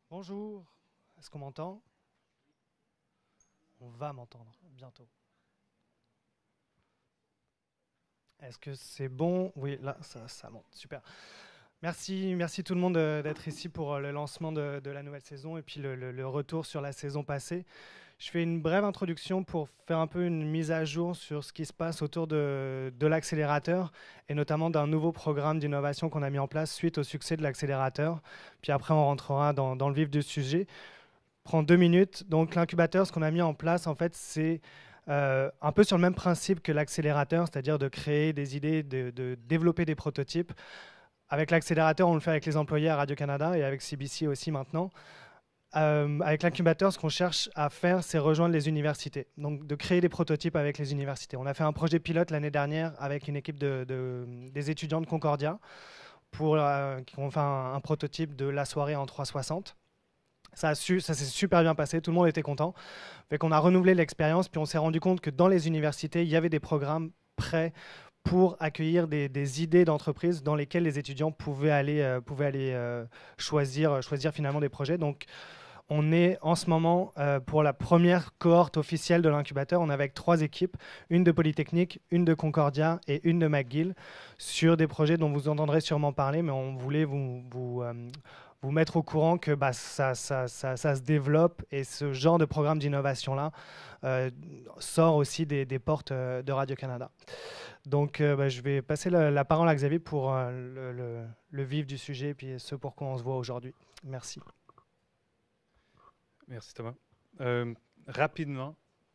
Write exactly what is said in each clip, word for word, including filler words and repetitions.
Bonjour, est-ce qu'on m'entend? On va m'entendre bientôt. Est-ce que c'est bon? Oui, là, ça, ça monte, super. Merci, merci tout le monde euh, d'être ici pour euh, le lancement de, de la nouvelle saison et puis le, le- le retour sur la saison passée. Je fais une brève introduction pour faire un peu une mise à jour sur ce qui se passe autour de, de l'accélérateur et notamment d'un nouveau programme d'innovation qu'on a mis en place suite au succès de l'accélérateur. Puis après, on rentrera dans, dans le vif du sujet. Prend deux minutes. Donc l'incubateur, ce qu'on a mis en place, en fait, c'est euh, un peu sur le même principe que l'accélérateur, c'est-à-dire de créer des idées, de, de développer des prototypes. Avec l'accélérateur, on le fait avec les employés à Radio-Canada et avec C B C aussi maintenant. Euh, avec l'incubateur, ce qu'on cherche à faire, c'est rejoindre les universités. Donc de créer des prototypes avec les universités. On a fait un projet pilote l'année dernière avec une équipe de, de, des étudiants de Concordia pour, euh, qui ont fait un, un prototype de la soirée en trois cent soixante. Ça, a su, ça s'est super bien passé, tout le monde était content. Fait qu'on a renouvelé l'expérience, puis on s'est rendu compte que dans les universités, il y avait des programmes prêts pour accueillir des, des idées d'entreprise dans lesquelles les étudiants pouvaient aller, euh, pouvaient aller euh, choisir, choisir finalement des projets. Donc, on est en ce moment euh, pour la première cohorte officielle de l'incubateur. On est avec trois équipes, une de Polytechnique, une de Concordia et une de McGill, sur des projets dont vous entendrez sûrement parler, mais on voulait vous, vous, euh, vous mettre au courant que bah, ça, ça, ça, ça se développe et ce genre de programme d'innovation-là euh, sort aussi des, des portes euh, de Radio-Canada. Donc, euh, bah, je vais passer la, la parole à Xavier pour euh, le, le, le vif du sujet et puis ce pour quoi on se voit aujourd'hui. Merci. Merci Thomas. Euh, rapidement,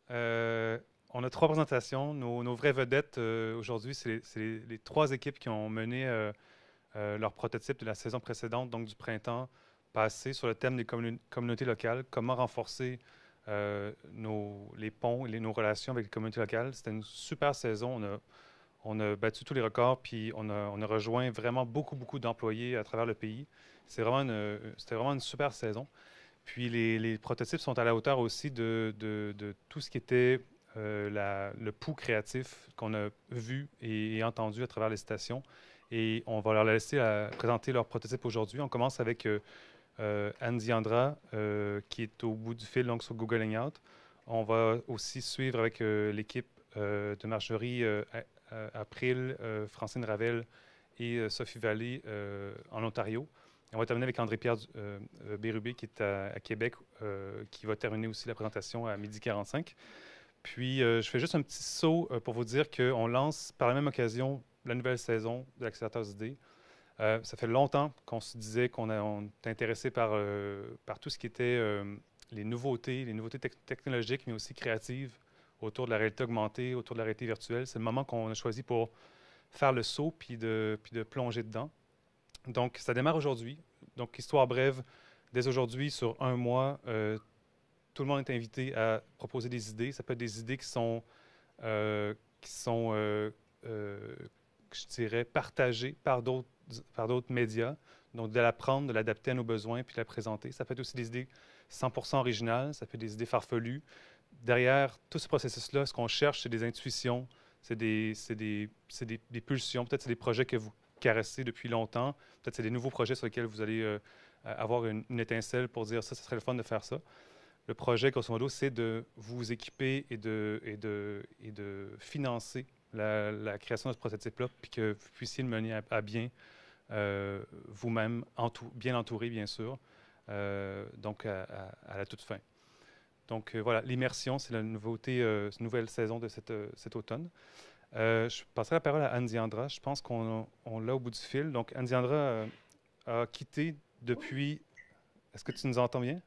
euh, on a trois présentations. Nos, nos vraies vedettes euh, aujourd'hui, c'est les, les, les trois équipes qui ont mené euh, euh, leur prototype de la saison précédente, donc du printemps passé, sur le thème des communi- communautés locales, comment renforcer euh, nos, les ponts et les, nos relations avec les communautés locales. C'était une super saison. On a, on a battu tous les records, puis on a, on a rejoint vraiment beaucoup, beaucoup d'employés à travers le pays. C'est vraiment une, c'était vraiment une super saison. Puis les, les prototypes sont à la hauteur aussi de, de, de tout ce qui était euh, la, le pouls créatif qu'on a vu et, et entendu à travers les stations. Et on va leur laisser euh, présenter leur prototype aujourd'hui. On commence avec euh, euh, Anne Diandra, euh, qui est au bout du fil, donc sur Google Hangout. On va aussi suivre avec euh, l'équipe euh, de Marjorie euh, A- A- April, euh, Francine Ravel et euh, Sophie Vallée euh, en Ontario. On va terminer avec André-Pierre euh, euh, Bérubé, qui est à, à Québec, euh, qui va terminer aussi la présentation à midi quarante-cinq. Puis, euh, je fais juste un petit saut euh, pour vous dire qu'on lance par la même occasion la nouvelle saison de l'Accélérateur d'idées. Euh, ça fait longtemps qu'on se disait qu'on est intéressé par, euh, par tout ce qui était euh, les nouveautés, les nouveautés tec- technologiques, mais aussi créatives autour de la réalité augmentée, autour de la réalité virtuelle. C'est le moment qu'on a choisi pour faire le saut puis de, puis de plonger dedans. Donc, ça démarre aujourd'hui. Donc, histoire brève, dès aujourd'hui, sur un mois, euh, tout le monde est invité à proposer des idées. Ça peut être des idées qui sont, euh, qui sont euh, euh, je dirais, partagées par d'autres, par d'autres médias. Donc, de la prendre, de l'adapter à nos besoins, puis de la présenter. Ça peut être aussi des idées cent pour cent originales, ça peut être des idées farfelues. Derrière tout ce processus-là, ce qu'on cherche, c'est des intuitions, c'est des, c'est des, c'est des, des pulsions. Peut-être c'est des projets que vous caressez depuis longtemps. Peut-être c'est des nouveaux projets sur lesquels vous allez euh, avoir une, une étincelle pour dire ça, ce serait le fun de faire ça. Le projet, grosso modo, c'est de vous équiper et de, et de, et de financer la, la création de ce prototype-là, puis que vous puissiez le mener à, à bien euh, vous-même, entou- bien entouré, bien sûr, euh, donc à, à, à la toute fin. Donc euh, voilà, l'immersion, c'est la nouveauté, euh, une nouvelle saison de cette, euh, cet automne. Euh, je passerai la parole à Anne Diandra. Je pense qu'on on l'a au bout du fil. Donc, Anne Diandra euh, a quitté depuis... Est-ce que tu nous entends bien?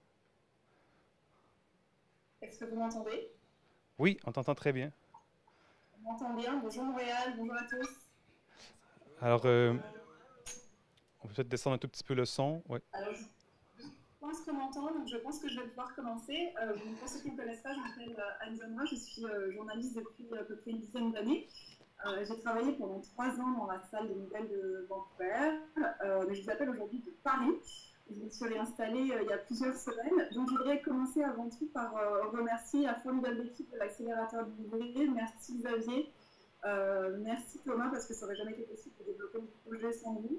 Est-ce que vous m'entendez? Oui, on t'entend très bien. On m'entend bien. Bonjour Montréal, bonjour à tous. Alors, euh, on peut peut-être descendre un tout petit peu le son. Ouais. Alors, je pense qu'on m'entend, donc je pense que je vais pouvoir commencer. Euh, pour ceux qui ne me connaissent pas, je m'appelle euh, Anne Zonra, je suis euh, journaliste depuis à peu près une dizaine d'années. Euh, j'ai travaillé pendant trois ans dans la salle des nouvelles de Vancouver, euh, mais je vous appelle aujourd'hui de Paris. Je me suis réinstallée euh, il y a plusieurs semaines. Donc, je voudrais commencer avant tout par euh, remercier la formidable équipe de l'accélérateur d'idées. Merci Xavier, euh, merci Thomas, parce que ça n'aurait jamais été possible de développer le projet sans vous.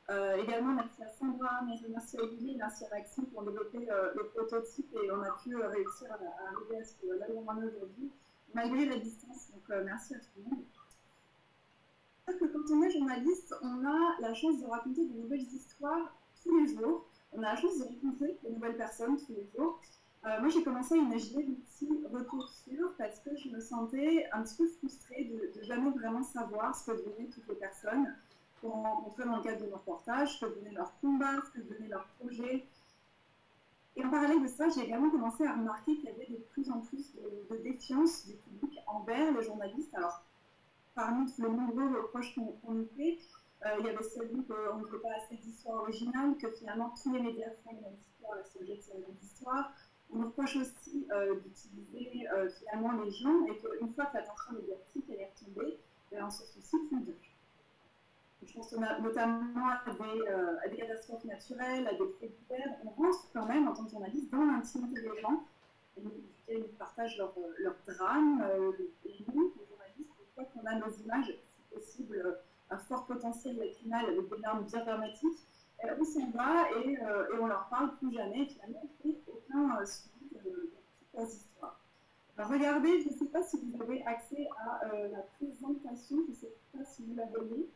Euh, également, merci à Sandra, merci à Olivier, merci à Maxime pour développer euh, le prototype et on a pu euh, réussir à, à arriver à ce que là où on en est aujourd'hui, malgré la distance. Donc, euh, merci à tout le monde. Que quand on est journaliste, on a la chance de raconter de nouvelles histoires tous les jours. On a la chance de rencontrer de nouvelles personnes tous les jours. Euh, moi, j'ai commencé à imaginer des petits retours sûrs parce que je me sentais un petit peu frustrée de, de jamais vraiment savoir ce que devenaient toutes les personnes qu'on rencontrait dans le cadre de nos reportages, ce que devenaient leurs combats, ce que devenaient leurs projets. Et en parallèle de ça, j'ai également commencé à remarquer qu'il y avait de plus en plus de, de défiance du public envers les journalistes. Alors, parmi tous les nombreux reproches qu'on qu nous fait, euh, il y avait celui qu'on ne fait pas assez d'histoires originales, que finalement tous les médias font les mêmes histoires et se jettent sur les mêmes histoires. On nous reproche aussi euh, d'utiliser euh, finalement les gens et qu'une fois que l'attention médiatique elle est retombée, on se soucie plus d'eux. Je pense notamment à des, euh, à des catastrophes naturelles, à des faits divers. On rentre quand même en tant que journaliste dans l'intimité des gens. Ils nous partagent leurs leur drames, euh, et nous, les journalistes, une fois qu'on a nos images, si possible, à fort potentiel lacrymale avec des larmes bien dramatiques, euh, on s'en va et, euh, et on leur parle plus jamais. Et finalement, on ne fait aucun euh, suivi de, de toutes leurs histoires. Alors, regardez, je ne sais pas si vous avez accès à euh, la présentation, je ne sais pas si vous la voyez.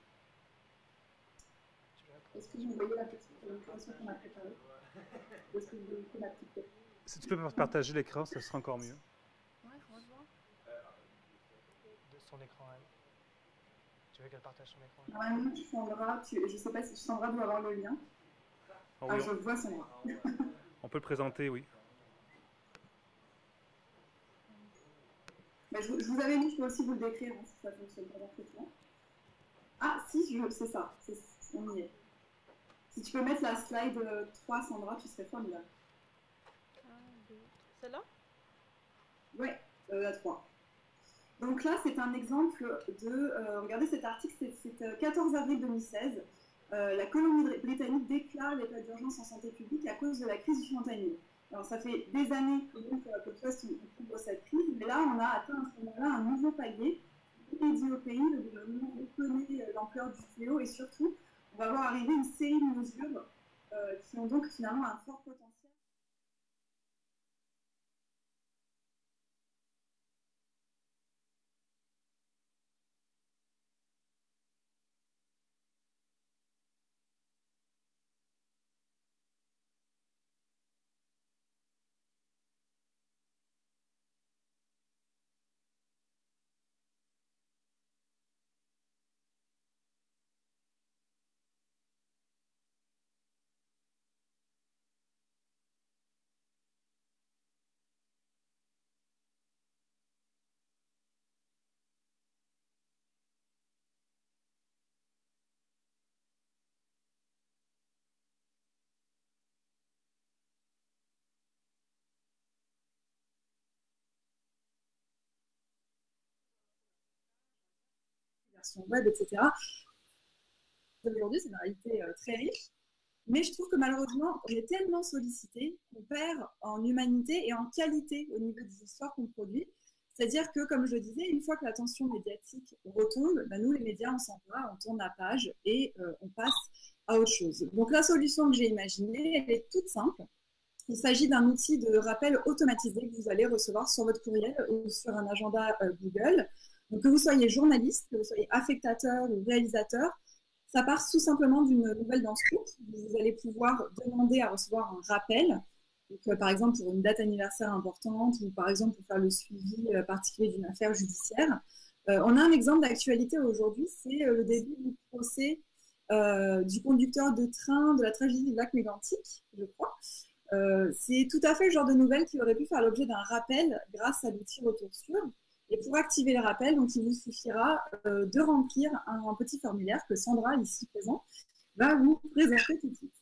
Est-ce que vous voyez la petite présentation qu'on a préparée? Est-ce que vous voyez la petite... Si tu peux partager l'écran, ce sera encore mieux. Ouais, comment je vois? De son écran, elle. Tu veux qu'elle partage son écran? Normalement, Sandra, tu... je ne sais pas si Sandra doit avoir le lien. Oh, oui, ah, je on... vois Sandra. On peut le présenter, oui. Ben, je, je vous avais dit, je peux aussi vous le décrire, hein, si ça fonctionne pas parfaitement. Ah, si, je... c'est ça, on y est. Si tu peux mettre la slide trois, Sandra, tu serais formidable. Celle-là? Oui, euh, la trois. Donc là, c'est un exemple de... Euh, regardez cet article, c'est le quatorze avril deux mille seize. Euh, la Colombie-Britannique déclare l'état d'urgence en santé publique à cause de la crise du fentanyl. Alors, ça fait des années que nous, à Côte Ouest, on couvre cette crise, mais là, on a atteint à ce moment-là un nouveau palier. Inédit au pays, le gouvernement reconnaît l'ampleur du fléau et surtout, on va voir arriver une série de mesures euh, qui ont donc finalement un fort potentiel. Web, et cetera. Aujourd'hui, c'est une réalité euh, très riche, mais je trouve que malheureusement, on est tellement sollicité qu'on perd en humanité et en qualité au niveau des histoires qu'on produit. C'est-à-dire que, comme je le disais, une fois que l'attention médiatique retombe, ben nous, les médias, on s'en va, on tourne la page et euh, on passe à autre chose. Donc, la solution que j'ai imaginée, elle est toute simple. Il s'agit d'un outil de rappel automatisé que vous allez recevoir sur votre courriel ou sur un agenda euh, Google. Donc, que vous soyez journaliste, que vous soyez affectateur ou réalisateur, ça part tout simplement d'une nouvelle dans Scoop. Vous allez pouvoir demander à recevoir un rappel, donc, euh, par exemple pour une date anniversaire importante ou par exemple pour faire le suivi euh, particulier d'une affaire judiciaire. Euh, on a un exemple d'actualité aujourd'hui, c'est euh, le début du procès euh, du conducteur de train de la tragédie du lac Mégantic, je crois. Euh, c'est tout à fait le genre de nouvelle qui aurait pu faire l'objet d'un rappel grâce à l'outil Retour Sûr. Et pour activer le rappel, donc, il vous suffira euh, de remplir un, un petit formulaire que Sandra, ici présente, va vous présenter tout de suite.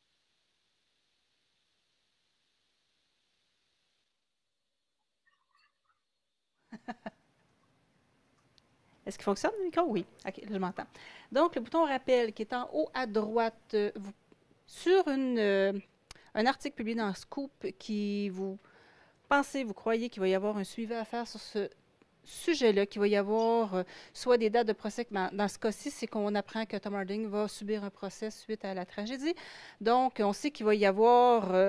Est-ce qu'il fonctionne le micro? Oui. OK, je m'entends. Donc, le bouton rappel qui est en haut à droite, euh, vous, sur une, euh, un article publié dans Scoop qui vous pensez, vous croyez qu'il va y avoir un suivi à faire sur ce sujet-là qu'il va y avoir euh, soit des dates de procès. Dans, dans ce cas-ci, c'est qu'on apprend que Tom Harding va subir un procès suite à la tragédie. Donc, on sait qu'il va y avoir euh,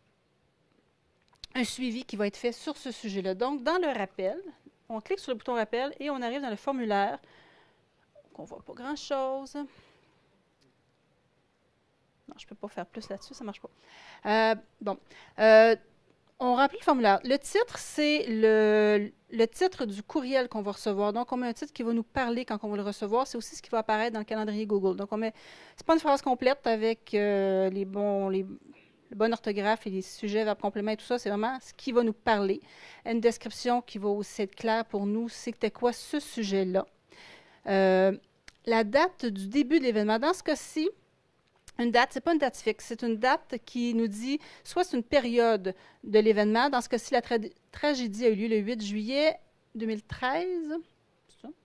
un suivi qui va être fait sur ce sujet-là. Donc, dans le rappel, on clique sur le bouton rappel et on arrive dans le formulaire. On ne voit pas grand-chose. Non, je ne peux pas faire plus là-dessus, ça ne marche pas. Euh, bon. Euh, on remplit le formulaire. Le titre, c'est le, le titre du courriel qu'on va recevoir. Donc, on met un titre qui va nous parler quand on va le recevoir. C'est aussi ce qui va apparaître dans le calendrier Google. Donc, on met. C'est pas une phrase complète avec euh, les bons. Les, le bon orthographe et les sujets, verbes, compléments et tout ça, c'est vraiment ce qui va nous parler. Une description qui va aussi être claire pour nous, c'était quoi ce sujet-là. Euh, la date du début de l'événement. Dans ce cas-ci, une date, ce n'est pas une date fixe, c'est une date qui nous dit, soit c'est une période de l'événement. Dans ce cas-ci, la tra tragédie a eu lieu le huit juillet deux mille treize. C'est ça?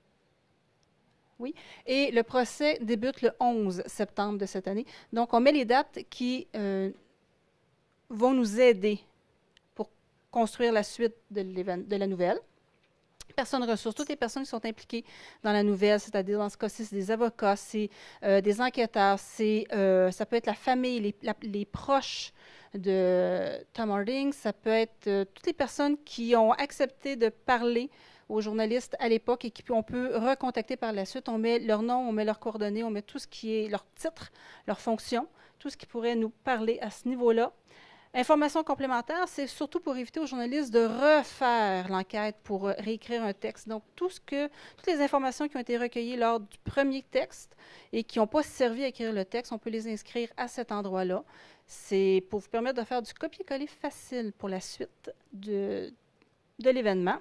Oui. Et le procès débute le onze septembre de cette année. Donc, on met les dates qui euh, vont nous aider pour construire la suite de, de la nouvelle. Personnes ressources, toutes les personnes qui sont impliquées dans la nouvelle, c'est-à-dire dans ce cas-ci, c'est des avocats, c'est euh, des enquêteurs, c'est, euh, ça peut être la famille, les, la, les proches de Tom Harding, ça peut être euh, toutes les personnes qui ont accepté de parler aux journalistes à l'époque et qu'on peut recontacter par la suite. On met leur nom, on met leurs coordonnées, on met tout ce qui est leur titre, leur fonction, tout ce qui pourrait nous parler à ce niveau-là. Information complémentaire, c'est surtout pour éviter aux journalistes de refaire l'enquête pour réécrire un texte. Donc, tout ce que, toutes les informations qui ont été recueillies lors du premier texte et qui n'ont pas servi à écrire le texte, on peut les inscrire à cet endroit-là. C'est pour vous permettre de faire du copier-coller facile pour la suite de, de l'événement.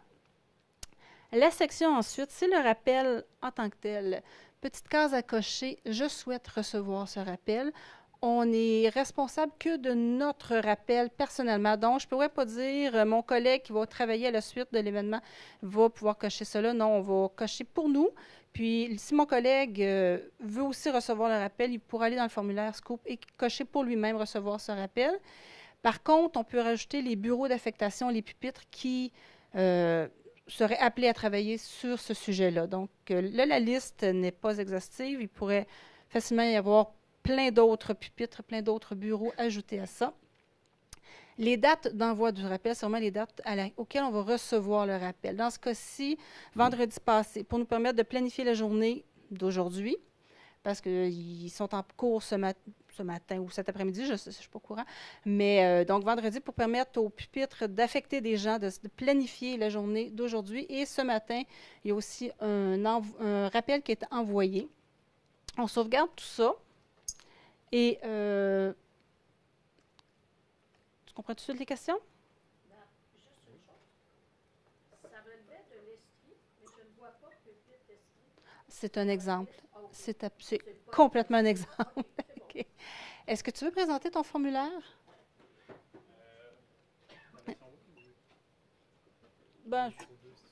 La section ensuite, c'est le rappel en tant que tel. Petite case à cocher, je souhaite recevoir ce rappel. On est responsable que de notre rappel personnellement. Donc, je ne pourrais pas dire euh, mon collègue qui va travailler à la suite de l'événement va pouvoir cocher cela. Non, on va cocher pour nous. Puis, si mon collègue euh, veut aussi recevoir le rappel, il pourra aller dans le formulaire Scoop et cocher pour lui-même recevoir ce rappel. Par contre, on peut rajouter les bureaux d'affectation, les pupitres qui euh, seraient appelés à travailler sur ce sujet-là. Donc, euh, là, la liste n'est pas exhaustive. Il pourrait facilement y avoir plein d'autres pupitres, plein d'autres bureaux ajoutés à ça. Les dates d'envoi du rappel, c'est vraiment les dates à la, auxquelles on va recevoir le rappel. Dans ce cas-ci, vendredi passé, pour nous permettre de planifier la journée d'aujourd'hui, parce qu'ils sont en cours ce, mat ce matin ou cet après-midi, je ne suis pas au courant, mais euh, donc vendredi pour permettre aux pupitres d'affecter des gens, de, de planifier la journée d'aujourd'hui. Et ce matin, il y a aussi un, un rappel qui est envoyé. On sauvegarde tout ça. Et, euh, tu comprends tout de suite les questions? Ben, juste une chose. Ça relevait de l'Estrie, mais je ne vois pas que pupitre Estrie. C'est un exemple. Ah, okay. C'est complètement un exemple. Okay. Est-ce que tu veux présenter ton formulaire? Euh, ben, je...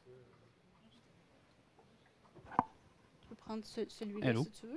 Tu peux prendre ce, celui-là si tu veux.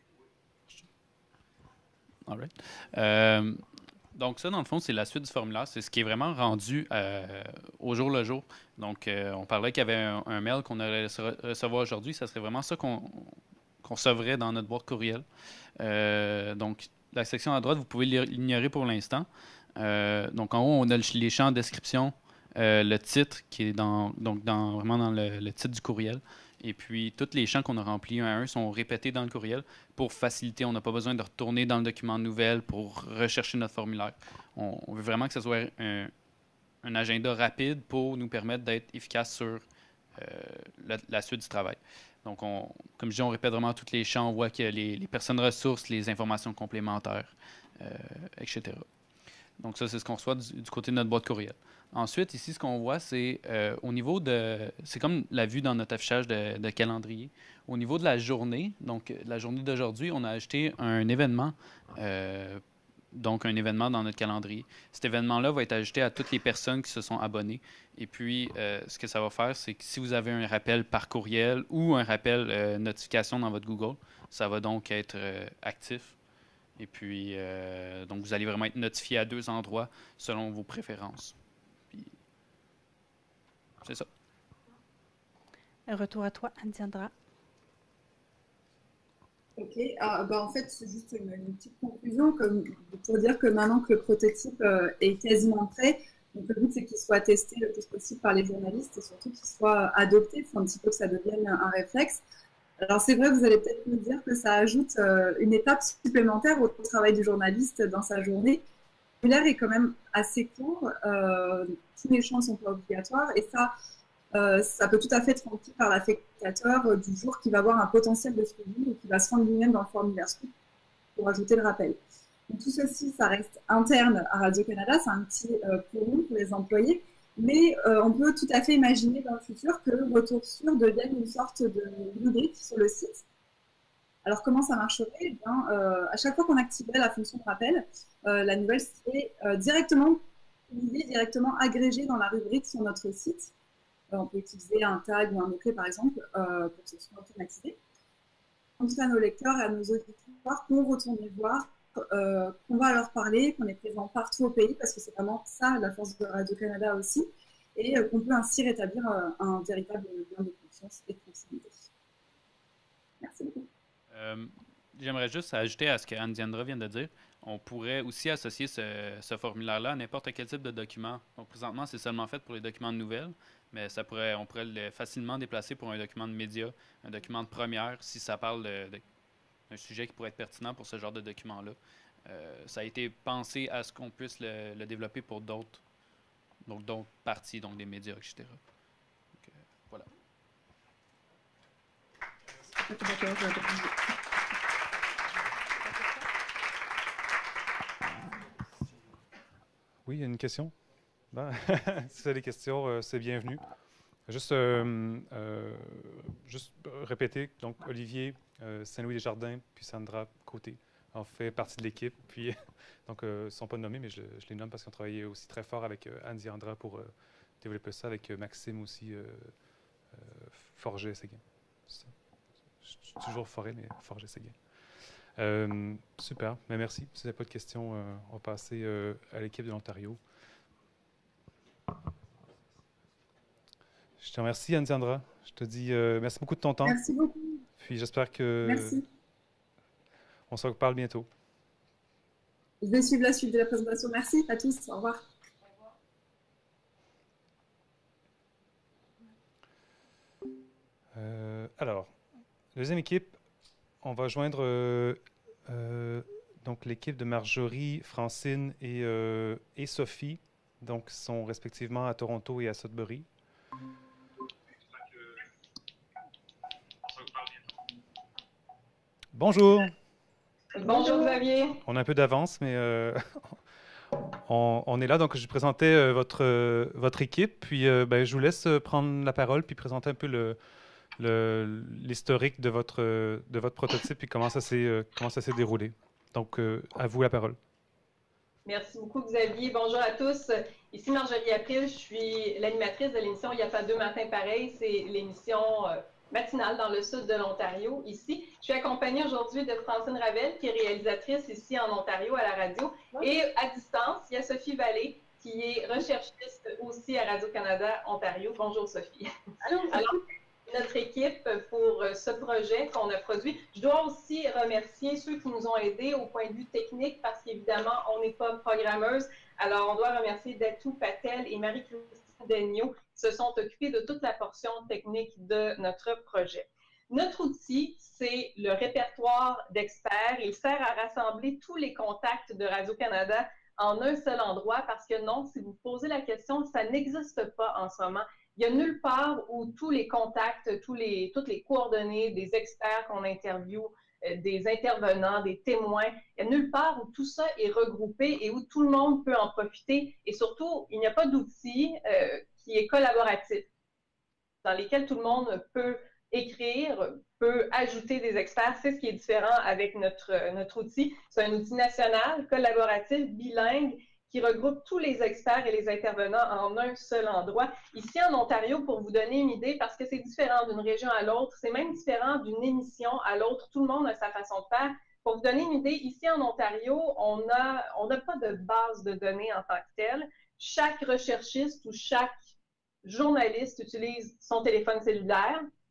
All right. Euh, donc, ça, dans le fond, c'est la suite du formulaire. C'est ce qui est vraiment rendu euh, au jour le jour. Donc, euh, on parlait qu'il y avait un, un mail qu'on allait recevoir aujourd'hui. Ça serait vraiment ça qu'on qu'on recevrait dans notre boîte courriel. Euh, donc, la section à droite, vous pouvez l'ignorer pour l'instant. Euh, donc, en haut, on a les champs de description, euh, le titre qui est dans, donc dans, vraiment dans le, le titre du courriel. Et puis, tous les champs qu'on a remplis un à un sont répétés dans le courriel pour faciliter. On n'a pas besoin de retourner dans le document de nouvelles pour rechercher notre formulaire. On, on veut vraiment que ce soit un, un agenda rapide pour nous permettre d'être efficace sur euh, la, la suite du travail. Donc, on, comme je dis, on répète vraiment tous les champs. On voit qu'il y a les, les personnes ressources, les informations complémentaires, euh, et cetera. Donc, ça, c'est ce qu'on reçoit du, du côté de notre boîte courriel. Ensuite, ici, ce qu'on voit, c'est euh, au niveau de... C'est comme la vue dans notre affichage de, de calendrier. Au niveau de la journée, donc la journée d'aujourd'hui, on a ajouté un événement, euh, donc un événement dans notre calendrier. Cet événement-là va être ajouté à toutes les personnes qui se sont abonnées. Et puis, euh, ce que ça va faire, c'est que si vous avez un rappel par courriel ou un rappel euh, notification dans votre Google, ça va donc être euh, actif. Et puis, euh, donc vous allez vraiment être notifié à deux endroits selon vos préférences. C'est ça. Un retour à toi, Anne-Diandra. Ok, ah, bah, en fait, c'est juste une, une petite conclusion comme, pour dire que maintenant que le prototype euh, est quasiment prêt, donc le but c'est qu'il soit testé le plus possible par les journalistes et surtout qu'il soit adopté, il faut un petit peu que ça devienne un réflexe. Alors c'est vrai, vous allez peut-être me dire que ça ajoute euh, une étape supplémentaire au travail du journaliste dans sa journée. Le formulaire est quand même assez court, euh, tous les champs ne sont pas obligatoires et ça, Euh, ça peut tout à fait être rempli par l'affectateur euh, du jour qui va avoir un potentiel de suivi et qui va se rendre lui-même dans le formulaire script pour ajouter le rappel. Donc, tout ceci, ça reste interne à Radio-Canada, c'est un petit euh, pour nous, pour les employés, mais euh, on peut tout à fait imaginer dans le futur que Retour Sûr devienne une sorte de rubrique sur le site. Alors, comment ça marcherait? Eh bien, euh, à chaque fois qu'on activerait la fonction de rappel, euh, la nouvelle serait euh, directement publiée, directement agrégée dans la rubrique sur notre site. On peut utiliser un tag ou un mot-clé, par exemple, euh, pour que ce soit automatisé. On dit à nos lecteurs et à nos auditeurs qu'on retourne les voir, euh, qu'on va leur parler, qu'on est présent partout au pays, parce que c'est vraiment ça, la force de Radio-Canada aussi, et euh, qu'on peut ainsi rétablir euh, un véritable lien de confiance et de proximité. Merci beaucoup. Euh, J'aimerais juste ajouter à ce que Anne-Diandra vient de dire. On pourrait aussi associer ce, ce formulaire-là à n'importe quel type de document. Donc, présentement, c'est seulement fait pour les documents de nouvelles, mais ça pourrait, on pourrait le facilement déplacer pour un document de médias, un document de première, si ça parle d'un sujet qui pourrait être pertinent pour ce genre de document-là. Euh, ça a été pensé à ce qu'on puisse le, le développer pour d'autres donc d'autres parties, donc des médias, et cetera. Donc, euh, voilà. Oui, il y a une question? Ben, si vous avez des questions, euh, c'est bienvenu. Juste, euh, euh, juste répéter, donc Olivier, euh, Saint-Louis-des-Jardins, puis Sandra Côté ont fait partie de l'équipe. Puis, donc, euh, ils ne sont pas nommés, mais je, je les nomme parce qu'ils ont travaillé aussi très fort avec euh, Anne-Diandra pour euh, développer ça, avec euh, Maxime aussi, euh, euh, Forget-Séguin. Je suis toujours forêt, mais Forget-Séguin. Euh, super, mais merci. Si vous n'avez pas de questions, euh, on va passer euh, à l'équipe de l'Ontario. Je te remercie, Anne-Diandra. Je te dis euh, merci beaucoup de ton temps. Merci beaucoup. Puis j'espère que merci. On se reparle bientôt. Je vais suivre la suite de la présentation. Merci à tous. Au revoir. Euh, alors, deuxième équipe, on va joindre euh, euh, donc l'équipe de Marjorie, Francine et, euh, et Sophie. Donc, sont respectivement à Toronto et à Sudbury. Bonjour. Bonjour Xavier. On a un peu d'avance, mais euh, on, on est là. Donc, je présentais euh, votre, euh, votre équipe. Puis, euh, ben, je vous laisse prendre la parole puis présenter un peu le, l'historique de votre, de votre prototype et comment ça s'est euh, comment ça s'est déroulé. Donc, euh, à vous la parole. Merci beaucoup, Xavier. Bonjour à tous. Ici Marjorie April. Je suis l'animatrice de l'émission Il y a pas deux matins pareils. C'est l'émission euh, matinale dans le sud de l'Ontario. Ici, je suis accompagnée aujourd'hui de Francine Ravel, qui est réalisatrice ici en Ontario à la radio. Et à distance, il y a Sophie Vallée, qui est recherchiste aussi à Radio-Canada Ontario. Bonjour, Sophie. Allô. Alors, notre équipe pour ce projet qu'on a produit. Je dois aussi remercier ceux qui nous ont aidés au point de vue technique parce qu'évidemment, on n'est pas programmeuse. Alors, on doit remercier Datou Patel et Marie-Christine Daigneault qui se sont occupés de toute la portion technique de notre projet. Notre outil, c'est le répertoire d'experts. Il sert à rassembler tous les contacts de Radio-Canada en un seul endroit parce que non, si vous posez la question, ça n'existe pas en ce moment. Il n'y a nulle part où tous les contacts, tous les, toutes les coordonnées des experts qu'on interviewe, euh, des intervenants, des témoins, il n'y a nulle part où tout ça est regroupé et où tout le monde peut en profiter. Et surtout, il n'y a pas d'outil euh, qui est collaboratif, dans lesquels tout le monde peut écrire, peut ajouter des experts. C'est ce qui est différent avec notre, notre outil. C'est un outil national, collaboratif, bilingue, qui regroupe tous les experts et les intervenants en un seul endroit. Ici en Ontario, pour vous donner une idée, parce que c'est différent d'une région à l'autre, c'est même différent d'une émission à l'autre, tout le monde a sa façon de faire. Pour vous donner une idée, ici en Ontario, on a, on n'a pas de base de données en tant que telle. Chaque recherchiste ou chaque journaliste utilise son téléphone cellulaire,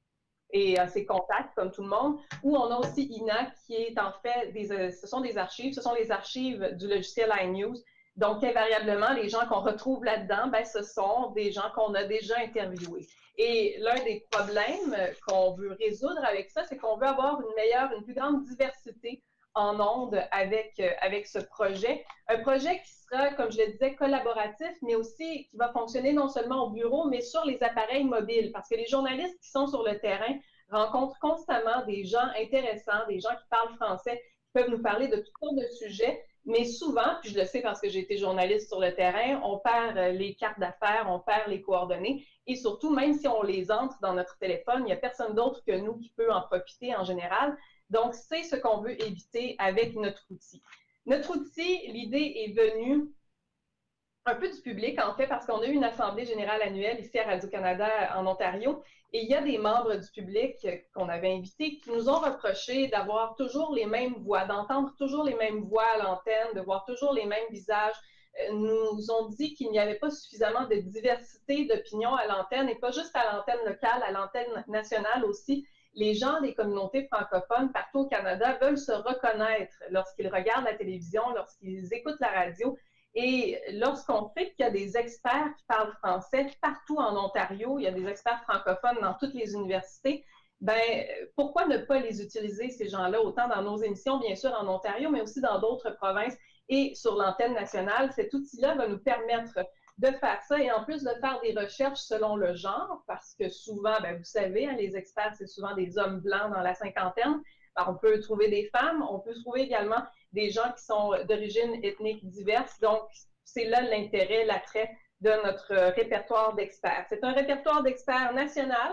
et à ses contacts, comme tout le monde. Ou on a aussi I N A, qui est en fait, des, euh, ce sont des archives, ce sont les archives du logiciel iNews. Donc, invariablement, les gens qu'on retrouve là-dedans, ben, ce sont des gens qu'on a déjà interviewés. Et l'un des problèmes qu'on veut résoudre avec ça, c'est qu'on veut avoir une meilleure, une plus grande diversité en ondes avec, euh, avec ce projet. Un projet qui sera, comme je le disais, collaboratif, mais aussi qui va fonctionner non seulement au bureau, mais sur les appareils mobiles, parce que les journalistes qui sont sur le terrain rencontrent constamment des gens intéressants, des gens qui parlent français, qui peuvent nous parler de toutes sortes de sujets, mais souvent, puis je le sais parce que j'ai été journaliste sur le terrain, on perd les cartes d'affaires, on perd les coordonnées, et surtout, même si on les entre dans notre téléphone, il n'y a personne d'autre que nous qui peut en profiter en général. Donc, c'est ce qu'on veut éviter avec notre outil. Notre outil, l'idée est venue un peu du public, en fait, parce qu'on a eu une assemblée générale annuelle ici à Radio-Canada en Ontario, et il y a des membres du public qu'on avait invités qui nous ont reproché d'avoir toujours les mêmes voix, d'entendre toujours les mêmes voix à l'antenne, de voir toujours les mêmes visages. Nous ont dit qu'il n'y avait pas suffisamment de diversité d'opinions à l'antenne, et pas juste à l'antenne locale, à l'antenne nationale aussi. Les gens des communautés francophones partout au Canada veulent se reconnaître lorsqu'ils regardent la télévision, lorsqu'ils écoutent la radio. Et lorsqu'on fait qu'il y a des experts qui parlent français partout en Ontario, il y a des experts francophones dans toutes les universités, ben pourquoi ne pas les utiliser, ces gens-là, autant dans nos émissions, bien sûr, en Ontario, mais aussi dans d'autres provinces et sur l'antenne nationale. Cet outil-là va nous permettre de faire ça et en plus de faire des recherches selon le genre, parce que souvent, ben, vous savez, hein, les experts, c'est souvent des hommes blancs dans la cinquantaine. Alors, on peut trouver des femmes, on peut trouver également des gens qui sont d'origine ethnique diverse. Donc, c'est là l'intérêt, l'attrait de notre répertoire d'experts. C'est un répertoire d'experts national,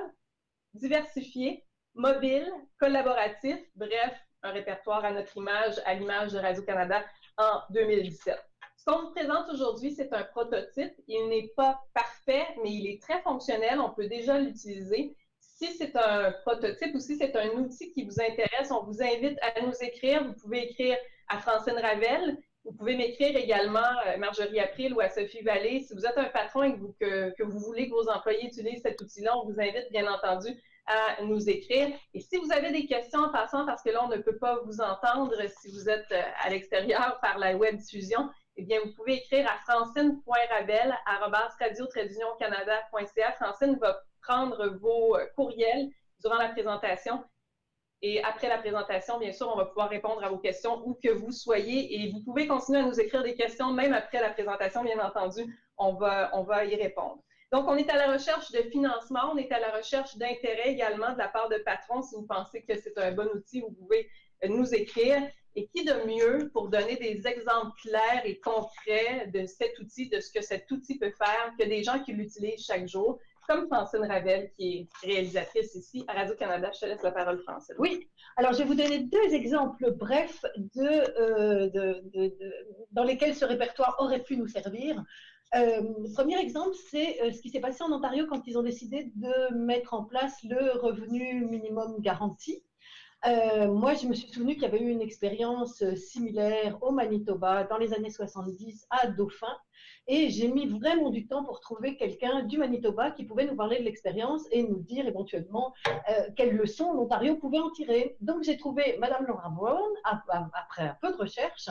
diversifié, mobile, collaboratif, bref, un répertoire à notre image, à l'image de Radio-Canada en deux mille dix-sept. Ce qu'on vous présente aujourd'hui, c'est un prototype. Il n'est pas parfait, mais il est très fonctionnel. On peut déjà l'utiliser. Si c'est un prototype ou si c'est un outil qui vous intéresse, on vous invite à nous écrire. Vous pouvez écrire à Francine Ravel. Vous pouvez m'écrire également à Marjorie April ou à Sophie Vallée. Si vous êtes un patron et que vous, que, que vous voulez que vos employés utilisent cet outil-là, on vous invite bien entendu à nous écrire. Et si vous avez des questions en passant, parce que là, on ne peut pas vous entendre si vous êtes à l'extérieur par la web diffusion, eh bien, vous pouvez écrire à francine point ravel arobase radio tiret union canada point c a. Francine va prendre vos courriels durant la présentation. Et après la présentation, bien sûr, on va pouvoir répondre à vos questions où que vous soyez. Et vous pouvez continuer à nous écrire des questions, même après la présentation, bien entendu, on va, on va y répondre. Donc, on est à la recherche de financement, on est à la recherche d'intérêt également de la part de patrons. Si vous pensez que c'est un bon outil, vous pouvez nous écrire. Et qui de mieux pour donner des exemples clairs et concrets de cet outil, de ce que cet outil peut faire, que des gens qui l'utilisent chaque jour, comme Francine Ravel, qui est réalisatrice ici à Radio-Canada. Je te laisse la parole, Francine. Oui, alors je vais vous donner deux exemples brefs de, euh, de, de, de, dans lesquels ce répertoire aurait pu nous servir. Euh, le premier exemple, c'est euh, ce qui s'est passé en Ontario quand ils ont décidé de mettre en place le revenu minimum garanti. Euh, moi, je me suis souvenu qu'il y avait eu une expérience similaire au Manitoba dans les années soixante-dix à Dauphin. Et j'ai mis vraiment du temps pour trouver quelqu'un du Manitoba qui pouvait nous parler de l'expérience et nous dire éventuellement euh, quelles leçons l'Ontario pouvait en tirer. Donc, j'ai trouvé Madame Laura Brown, après un peu de recherche.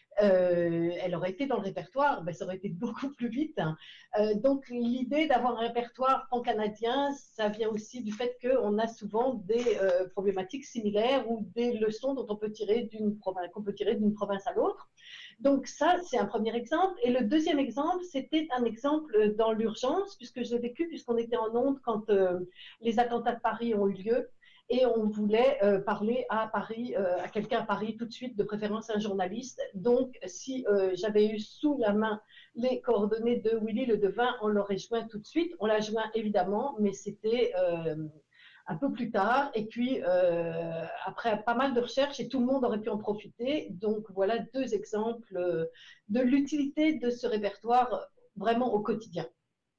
Euh, elle aurait été dans le répertoire, ben, ça aurait été beaucoup plus vite. Euh, donc, l'idée d'avoir un répertoire pan-canadien, ça vient aussi du fait qu'on a souvent des euh, problématiques similaires ou des leçons dont on peut tirer d'une province, qu'on peut tirer d'une province à l'autre. Donc, ça, c'est un premier exemple. Et le deuxième exemple, c'était un exemple dans l'urgence, puisque je l'ai vécu, puisqu'on était en onde quand euh, les attentats de Paris ont eu lieu. Et on voulait euh, parler à Paris, euh, à quelqu'un à Paris tout de suite, de préférence un journaliste. Donc, si euh, j'avais eu sous la main les coordonnées de Willy Le Devin, on l'aurait joint tout de suite. On l'a joint évidemment, mais c'était euh, un peu plus tard. Et puis, euh, après pas mal de recherches, et tout le monde aurait pu en profiter. Donc, voilà deux exemples euh, de l'utilité de ce répertoire vraiment au quotidien.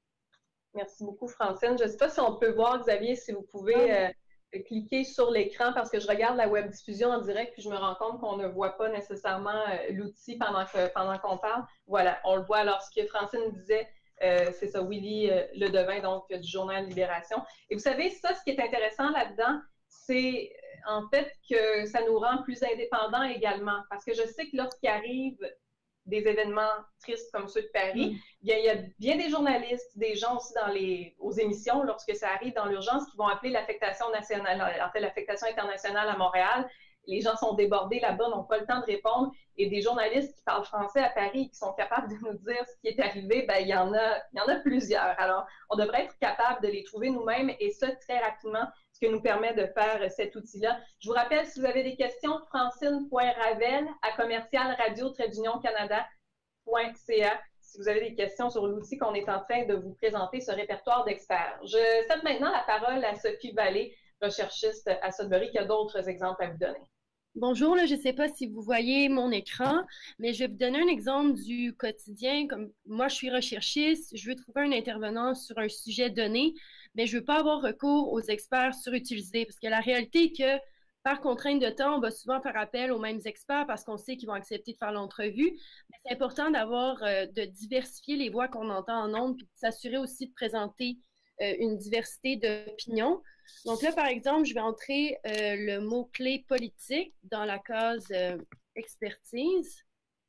Merci beaucoup, Francine. Je ne sais pas si on peut voir, Xavier, si vous pouvez... Euh, cliquer sur l'écran parce que je regarde la web diffusion en direct puis je me rends compte qu'on ne voit pas nécessairement l'outil pendant que, pendant qu'on parle. Voilà, on le voit. Alors, ce que Francine disait, Euh, c'est ça, Willy euh, Ledevin, donc euh, du journal Libération. Et vous savez, ça, ce qui est intéressant là-dedans, c'est en fait que ça nous rend plus indépendants également. Parce que je sais que lorsqu'il arrive des événements tristes comme ceux de Paris, mm. il, y a, il y a bien des journalistes, des gens aussi dans les, aux émissions, lorsque ça arrive dans l'urgence, qui vont appeler l'affectation nationale, en fait l'affectation internationale à Montréal. Les gens sont débordés là-bas, n'ont pas le temps de répondre. Et des journalistes qui parlent français à Paris, qui sont capables de nous dire ce qui est arrivé, ben, il y en a, il y en a plusieurs. Alors, on devrait être capable de les trouver nous-mêmes, et ça très rapidement, ce que nous permet de faire cet outil-là. Je vous rappelle, si vous avez des questions, francine point ravel à commercial radio trait d'union canada point c a. Si vous avez des questions sur l'outil qu'on est en train de vous présenter, ce répertoire d'experts. Je cède maintenant la parole à Sophie Vallée, recherchiste à Sudbury, qui a d'autres exemples à vous donner. Bonjour, là, je ne sais pas si vous voyez mon écran, mais je vais vous donner un exemple du quotidien. Comme moi, je suis recherchiste, je veux trouver un intervenant sur un sujet donné, mais je ne veux pas avoir recours aux experts surutilisés, parce que la réalité est que, par contrainte de temps, on va souvent faire appel aux mêmes experts parce qu'on sait qu'ils vont accepter de faire l'entrevue. Mais c'est important d'avoir, euh, de diversifier les voix qu'on entend en ondes, puis de s'assurer aussi de présenter euh, une diversité d'opinions. Donc là, par exemple, je vais entrer euh, le mot-clé politique dans la case euh, expertise.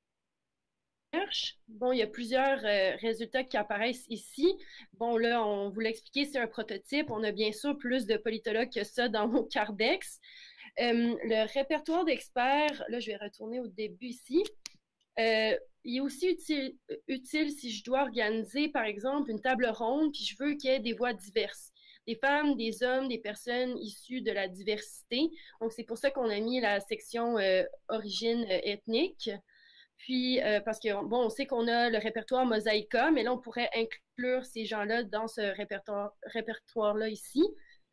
Bon, il y a plusieurs euh, résultats qui apparaissent ici. Bon, là, on vous l'expliquait, c'est un prototype. On a bien sûr plus de politologues que ça dans mon Cardex. Euh, le répertoire d'experts, là, je vais retourner au début ici. Euh, il est aussi utile, utile si je dois organiser, par exemple, une table ronde, puis je veux qu'il y ait des voix diverses. Des femmes, des hommes, des personnes issues de la diversité. Donc, c'est pour ça qu'on a mis la section euh, origine euh, ethnique. Puis, euh, parce que, bon, on sait qu'on a le répertoire Mosaïca, mais là, on pourrait inclure ces gens-là dans ce répertoire, répertoire-là ici.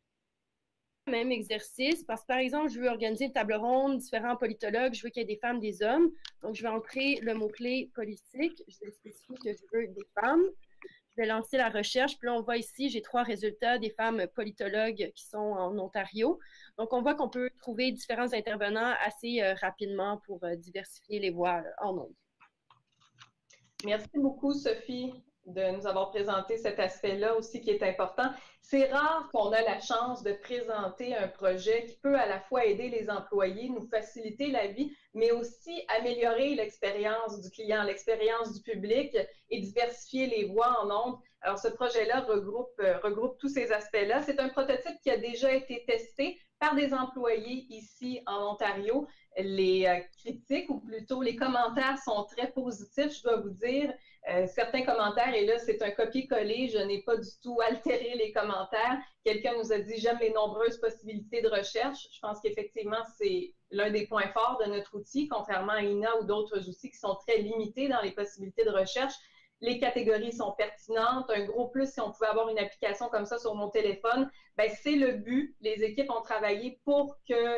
Même exercice, parce que, par exemple, je veux organiser une table ronde, différents politologues, je veux qu'il y ait des femmes, des hommes. Donc, je vais entrer le mot-clé politique. Je vais spécifier que je veux des femmes. Je vais lancer la recherche. Puis là, on voit ici, j'ai trois résultats des femmes politologues qui sont en Ontario. Donc, on voit qu'on peut trouver différents intervenants assez euh, rapidement pour euh, diversifier les voix euh, en ondes. Merci beaucoup, Sophie, de nous avoir présenté cet aspect-là aussi qui est important. C'est rare qu'on a la chance de présenter un projet qui peut à la fois aider les employés, nous faciliter la vie, mais aussi améliorer l'expérience du client, l'expérience du public et diversifier les voix en ondes. Alors, ce projet-là regroupe, euh, regroupe tous ces aspects-là. C'est un prototype qui a déjà été testé par des employés ici en Ontario. Les euh, critiques, ou plutôt les commentaires, sont très positifs, je dois vous dire. Euh, certains commentaires, et là, c'est un copier-coller, je n'ai pas du tout altéré les commentaires. Quelqu'un nous a dit « J'aime les nombreuses possibilités de recherche ». Je pense qu'effectivement, c'est l'un des points forts de notre outil, contrairement à I N A ou d'autres outils qui sont très limités dans les possibilités de recherche. Les catégories sont pertinentes. Un gros plus, si on pouvait avoir une application comme ça sur mon téléphone, ben c'est le but. Les équipes ont travaillé pour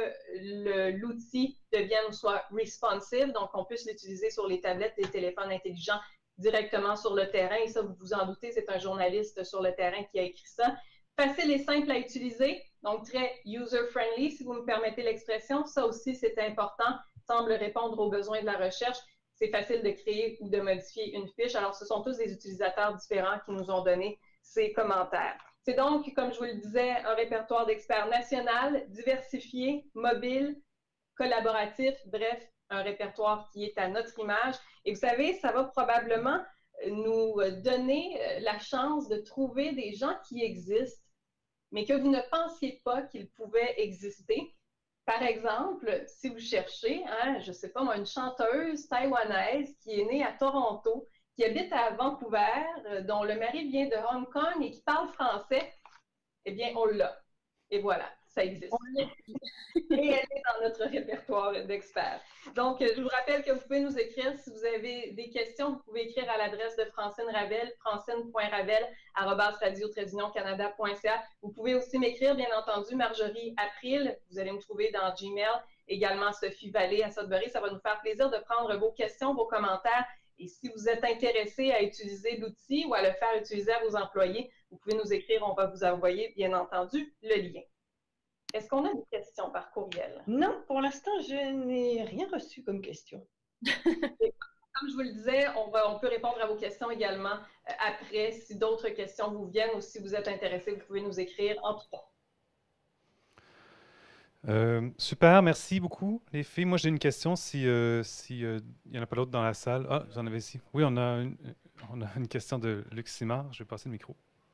que l'outil devienne ou soit responsive, donc on puisse l'utiliser sur les tablettes et les téléphones intelligents directement sur le terrain. Et ça, vous vous en doutez, c'est un journaliste sur le terrain qui a écrit ça. Facile et simple à utiliser, donc très user-friendly, si vous me permettez l'expression. Ça aussi, c'est important, semble répondre aux besoins de la recherche. C'est facile de créer ou de modifier une fiche. Alors, ce sont tous des utilisateurs différents qui nous ont donné ces commentaires. C'est donc, comme je vous le disais, un répertoire d'experts national, diversifié, mobile, collaboratif, bref, un répertoire qui est à notre image. Et vous savez, ça va probablement nous donner la chance de trouver des gens qui existent, mais que vous ne pensiez pas qu'ils pouvaient exister. Par exemple, si vous cherchez, hein, je ne sais pas moi, une chanteuse taïwanaise qui est née à Toronto, qui habite à Vancouver, dont le mari vient de Hong Kong et qui parle français, eh bien, on l'a. Et voilà, ça existe. Et elle est dans notre répertoire d'experts. Donc, je vous rappelle que vous pouvez nous écrire si vous avez des questions. Vous pouvez écrire à l'adresse de Francine Ravel, francine point ravel arobase radio trait d'union canada point c a. Vous pouvez aussi m'écrire, bien entendu, Marjorie April. Vous allez me trouver dans Gmail. Également, Sophie Vallée à Sudbury. Ça va nous faire plaisir de prendre vos questions, vos commentaires. Et si vous êtes intéressé à utiliser l'outil ou à le faire utiliser à vos employés, vous pouvez nous écrire. On va vous envoyer, bien entendu, le lien. Est-ce qu'on a des questions par courriel? Non, pour l'instant, je n'ai rien reçu comme question. comme je vous le disais, on, va, on peut répondre à vos questions également euh, après. Si d'autres questions vous viennent ou si vous êtes intéressés, vous pouvez nous écrire en tout cas. Euh, super, merci beaucoup, les filles. Moi, j'ai une question, si euh, si, euh, il n'y en a pas d'autres dans la salle. Ah, vous en avez ici. Oui, on a une, on a une question de Luc Simard. Je vais passer le micro.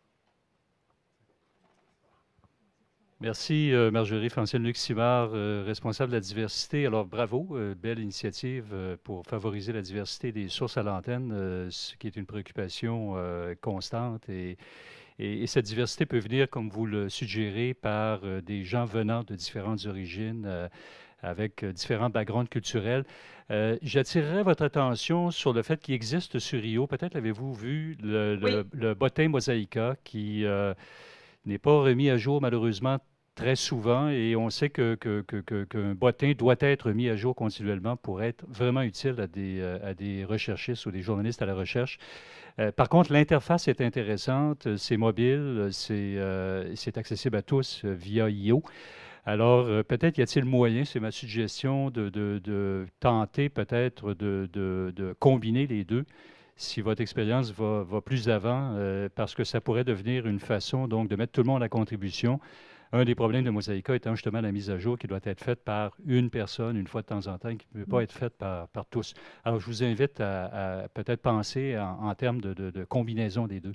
Merci, euh, Marjorie Francienne-Luc Simard, euh, responsable de la diversité. Alors, bravo, euh, belle initiative euh, pour favoriser la diversité des sources à l'antenne, euh, ce qui est une préoccupation euh, constante. Et, et, et cette diversité peut venir, comme vous le suggérez, par euh, des gens venant de différentes origines, euh, avec euh, différents backgrounds culturels. Euh, J'attirerai votre attention sur le fait qu'il existe sur Rio, peut-être l'avez-vous vu, le, le, Oui. le bottin Mosaïka qui... Euh, n'est pas remis à jour malheureusement très souvent et on sait que, que, que, que, qu'un bottin doit être mis à jour continuellement pour être vraiment utile à des, à des recherchistes ou des journalistes à la recherche. Euh, par contre, l'interface est intéressante, c'est mobile, c'est euh, c'est accessible à tous euh, via I O. Alors, euh, peut-être y a-t-il moyen, c'est ma suggestion, de, de, de tenter peut-être de, de, de combiner les deux si votre expérience va, va plus avant, euh, parce que ça pourrait devenir une façon donc de mettre tout le monde à contribution. Un des problèmes de Mosaïka étant justement la mise à jour qui doit être faite par une personne une fois de temps en temps, qui ne peut pas être faite par, par tous. Alors, je vous invite à, à peut-être penser en, en termes de, de, de combinaison des deux.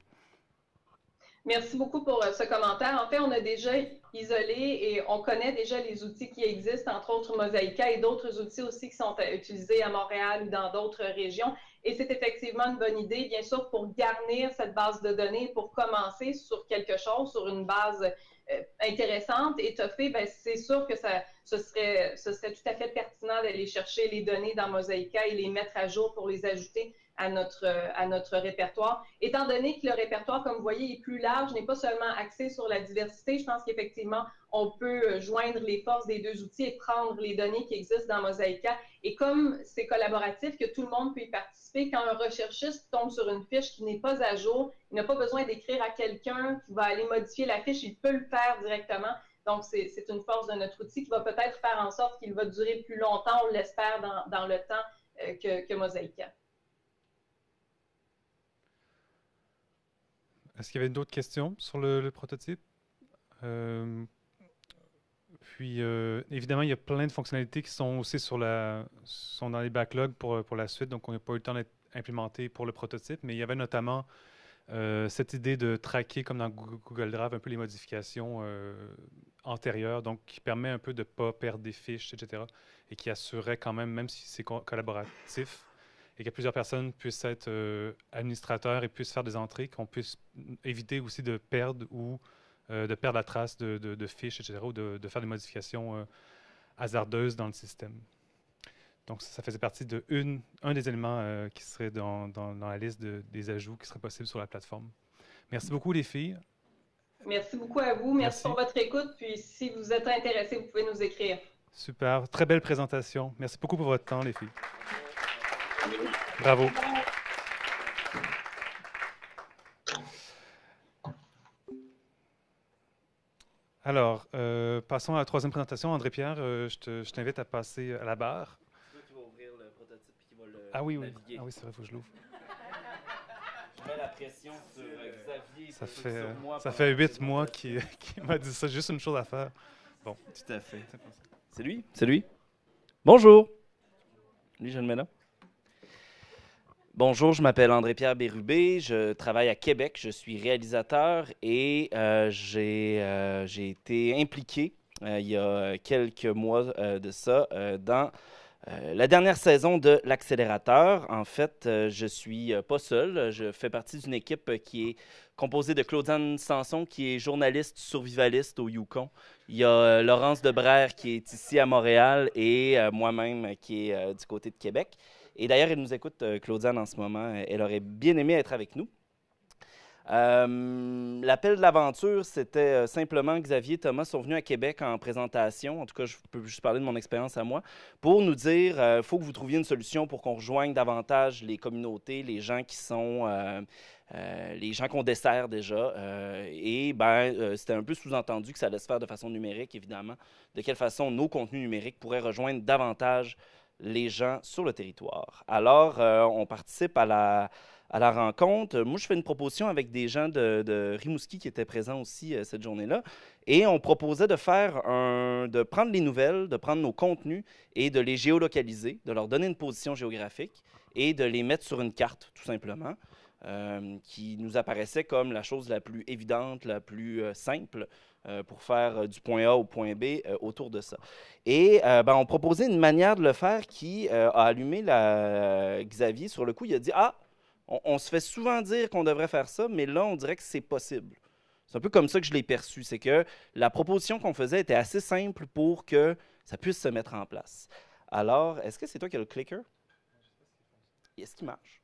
Merci beaucoup pour ce commentaire. En fait, on a déjà isolé et on connaît déjà les outils qui existent, entre autres Mosaïka et d'autres outils aussi qui sont utilisés à Montréal ou dans d'autres régions. Et c'est effectivement une bonne idée, bien sûr, pour garnir cette base de données, pour commencer sur quelque chose, sur une base euh, intéressante, étoffée, bien, c'est sûr que ça, ce, serait, ce serait tout à fait pertinent d'aller chercher les données dans Mosaïka et les mettre à jour pour les ajouter à notre, à notre répertoire. Étant donné que le répertoire, comme vous voyez, est plus large, n'est pas seulement axé sur la diversité, je pense qu'effectivement, on peut joindre les forces des deux outils et prendre les données qui existent dans Mosaïka. Et comme c'est collaboratif, que tout le monde peut y participer, quand un recherchiste tombe sur une fiche qui n'est pas à jour, il n'a pas besoin d'écrire à quelqu'un qui va aller modifier la fiche, il peut le faire directement. Donc, c'est une force de notre outil qui va peut-être faire en sorte qu'il va durer plus longtemps, on l'espère, dans, dans le temps euh, que, que Mosaïka. Est-ce qu'il y avait d'autres questions sur le, le prototype? Euh, puis, euh, évidemment, il y a plein de fonctionnalités qui sont aussi sur la, sont dans les backlogs pour, pour la suite, donc on n'a pas eu le temps d'être implémenté pour le prototype, mais il y avait notamment euh, cette idée de traquer, comme dans Google Drive, un peu les modifications euh, antérieures, donc qui permet un peu de ne pas perdre des fiches, et cetera, et qui assurerait quand même, même si c'est co collaboratif, et que plusieurs personnes puissent être euh, administrateurs et puissent faire des entrées, qu'on puisse éviter aussi de perdre ou euh, de perdre la trace de, de, de fiches, et cetera, ou de, de faire des modifications euh, hasardeuses dans le système. Donc, ça, ça faisait partie de une, un des éléments euh, qui serait dans, dans, dans la liste de, des ajouts qui seraient possibles sur la plateforme. Merci beaucoup, les filles. Merci beaucoup à vous. Merci, Merci pour votre écoute. Puis, si vous êtes intéressés, vous pouvez nous écrire. Super. Très belle présentation. Merci beaucoup pour votre temps, les filles. Bravo. Alors, euh, passons à la troisième présentation. André-Pierre, euh, je t'invite à passer à la barre. C'est toi qui vas ouvrir le prototype et qui va le Ah oui, oui. naviguer. Ah oui, c'est vrai, il faut que je l'ouvre. Je mets la pression sur Xavier. Ça fait, sur moi ça fait huit mois qu'il qu'il m'a dit ça. Juste une chose à faire. Bon. Tout à fait. C'est lui? C'est lui? Bonjour. Lui, je le mets là. Bonjour, je m'appelle André-Pierre Bérubé, je travaille à Québec, je suis réalisateur et euh, j'ai euh, j'ai été impliqué euh, il y a quelques mois euh, de ça euh, dans euh, la dernière saison de l'Accélérateur. En fait, euh, je suis euh, pas seul, je fais partie d'une équipe qui est composée de Claudiane Sanson qui est journaliste survivaliste au Yukon. Il y a euh, Laurence Debrère qui est ici à Montréal et euh, moi-même qui est euh, du côté de Québec. Et d'ailleurs, elle nous écoute, euh, Claudiane, en ce moment. Elle aurait bien aimé être avec nous. Euh, L'appel de l'aventure, c'était euh, simplement Xavier et Thomas sont venus à Québec en présentation. En tout cas, je peux juste parler de mon expérience à moi. Pour nous dire, il euh, faut que vous trouviez une solution pour qu'on rejoigne davantage les communautés, les gens qui sont... Euh, Euh, les gens qu'on dessert déjà. Euh, et ben, euh, c'était un peu sous-entendu que ça allait se faire de façon numérique, évidemment. De quelle façon nos contenus numériques pourraient rejoindre davantage les gens sur le territoire. Alors, euh, on participe à la, à la rencontre. Moi, je fais une proposition avec des gens de, de Rimouski qui étaient présents aussi euh, cette journée-là. Et on proposait de faire un, de prendre les nouvelles, de prendre nos contenus et de les géolocaliser, de leur donner une position géographique et de les mettre sur une carte, tout simplement, euh, qui nous apparaissait comme la chose la plus évidente, la plus euh, simple euh, pour faire euh, du point A au point B euh, autour de ça. Et euh, ben, on proposait une manière de le faire qui euh, a allumé la... Xavier. Sur le coup, il a dit « Ah, on, on se fait souvent dire qu'on devrait faire ça, mais là, on dirait que c'est possible. » C'est un peu comme ça que je l'ai perçu. C'est que la proposition qu'on faisait était assez simple pour que ça puisse se mettre en place. Alors, est-ce que c'est toi qui as le clicker? Est-ce qu'il marche?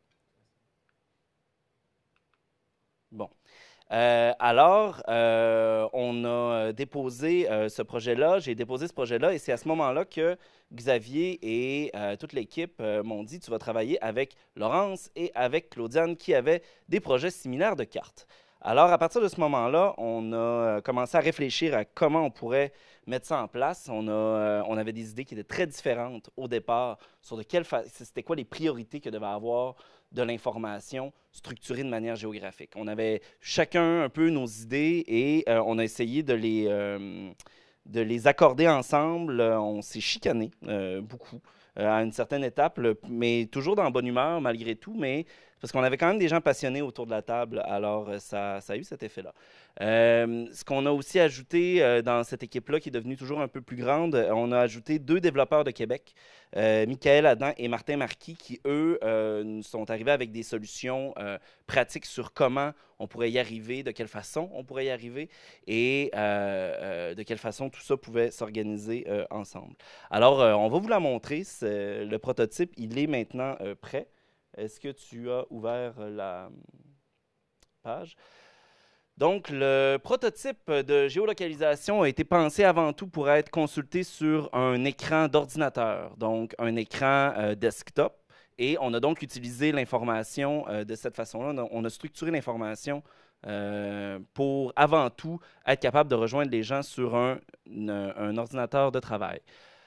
Bon. Euh, alors, euh, on a déposé euh, ce projet-là. J'ai déposé ce projet-là et c'est à ce moment-là que Xavier et euh, toute l'équipe euh, m'ont dit « Tu vas travailler avec Laurence et avec Claudiane qui avaient des projets similaires de cartes. » Alors, à partir de ce moment-là, on a commencé à réfléchir à comment on pourrait mettre ça en place. On, a, euh, on avait des idées qui étaient très différentes au départ sur de quelle fa... c'était quoi les priorités que devait avoir de l'information structurée de manière géographique. On avait chacun un peu nos idées et euh, on a essayé de les, euh, de les accorder ensemble. On s'est chicané euh, beaucoup euh, à une certaine étape, le, mais toujours dans la bonne humeur malgré tout, mais parce qu'on avait quand même des gens passionnés autour de la table, alors euh, ça, ça a eu cet effet-là. Euh, ce qu'on a aussi ajouté euh, dans cette équipe-là, qui est devenue toujours un peu plus grande, on a ajouté deux développeurs de Québec, euh, Michael Adam et Martin Marquis, qui, eux, euh, sont arrivés avec des solutions euh, pratiques sur comment on pourrait y arriver, de quelle façon on pourrait y arriver et euh, euh, de quelle façon tout ça pouvait s'organiser euh, ensemble. Alors, euh, on va vous la montrer. Le prototype, il est maintenant euh, prêt. Est-ce que tu as ouvert la page? Donc, le prototype de géolocalisation a été pensé avant tout pour être consulté sur un écran d'ordinateur, donc un écran euh, desktop. Et on a donc utilisé l'information euh, de cette façon-là. On a structuré l'information euh, pour, avant tout, être capable de rejoindre les gens sur un, un, un ordinateur de travail.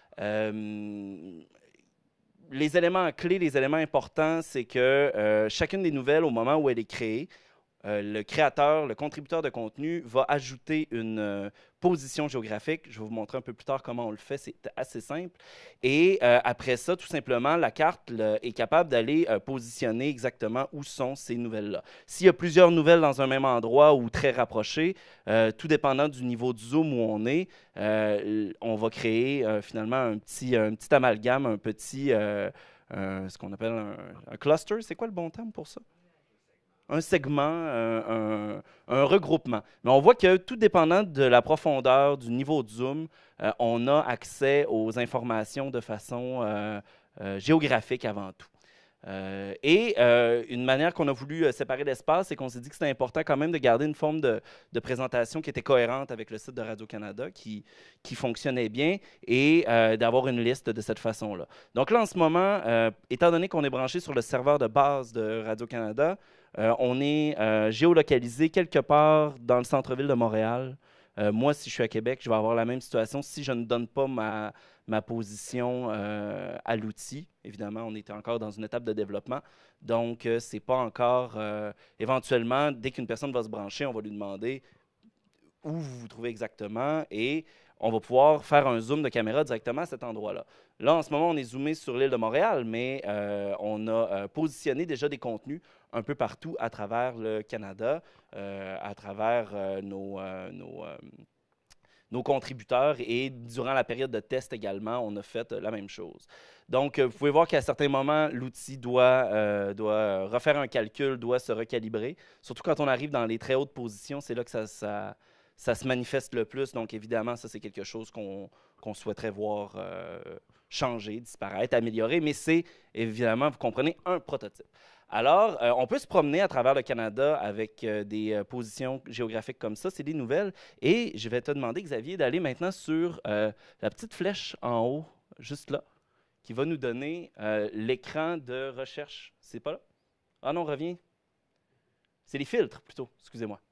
Euh, Les éléments clés, les éléments importants, c'est que euh, chacune des nouvelles, au moment où elle est créée, euh, le créateur, le contributeur de contenu va ajouter une euh, position géographique. Je vais vous montrer un peu plus tard comment on le fait, c'est assez simple. Et euh, après ça, tout simplement, la carte le, est capable d'aller euh, positionner exactement où sont ces nouvelles-là. S'il y a plusieurs nouvelles dans un même endroit ou très rapprochées, euh, tout dépendant du niveau de zoom où on est, euh, on va créer euh, finalement un petit, un petit amalgame, un petit, euh, euh, ce qu'on appelle un, un cluster. C'est quoi le bon terme pour ça? Un segment, un, un, un regroupement. Mais on voit que tout dépendant de la profondeur, du niveau de zoom, euh, on a accès aux informations de façon euh, euh, géographique avant tout. Euh, et euh, une manière qu'on a voulu euh, séparer l'espace, c'est qu'on s'est dit que c'était important quand même de garder une forme de, de présentation qui était cohérente avec le site de Radio-Canada, qui, qui fonctionnait bien, et euh, d'avoir une liste de cette façon-là. Donc là, en ce moment, euh, étant donné qu'on est branché sur le serveur de base de Radio-Canada, euh, on est euh, géolocalisé quelque part dans le centre-ville de Montréal. Euh, moi, si je suis à Québec, je vais avoir la même situation si je ne donne pas ma, ma position euh, à l'outil. Évidemment, on était encore dans une étape de développement. Donc, euh, c'est pas encore... Euh, éventuellement, dès qu'une personne va se brancher, on va lui demander où vous vous trouvez exactement et on va pouvoir faire un zoom de caméra directement à cet endroit-là. Là, en ce moment, on est zoomé sur l'île de Montréal, mais euh, on a euh, positionné déjà des contenus un peu partout à travers le Canada, euh, à travers euh, nos, euh, nos, euh, nos contributeurs et durant la période de test également, on a fait la même chose. Donc, vous pouvez voir qu'à certains moments, l'outil doit, euh, doit refaire un calcul, doit se recalibrer. Surtout quand on arrive dans les très hautes positions, c'est là que ça, ça, ça se manifeste le plus. Donc, évidemment, ça, c'est quelque chose qu'on qu'on souhaiterait voir euh, changer, disparaître, améliorer. Mais c'est, évidemment, vous comprenez, un prototype. Alors, euh, on peut se promener à travers le Canada avec euh, des euh, positions géographiques comme ça. C'est des nouvelles. Et je vais te demander, Xavier, d'aller maintenant sur euh, la petite flèche en haut, juste là, qui va nous donner euh, l'écran de recherche. C'est pas là? Ah non, reviens. C'est les filtres, plutôt. Excusez-moi.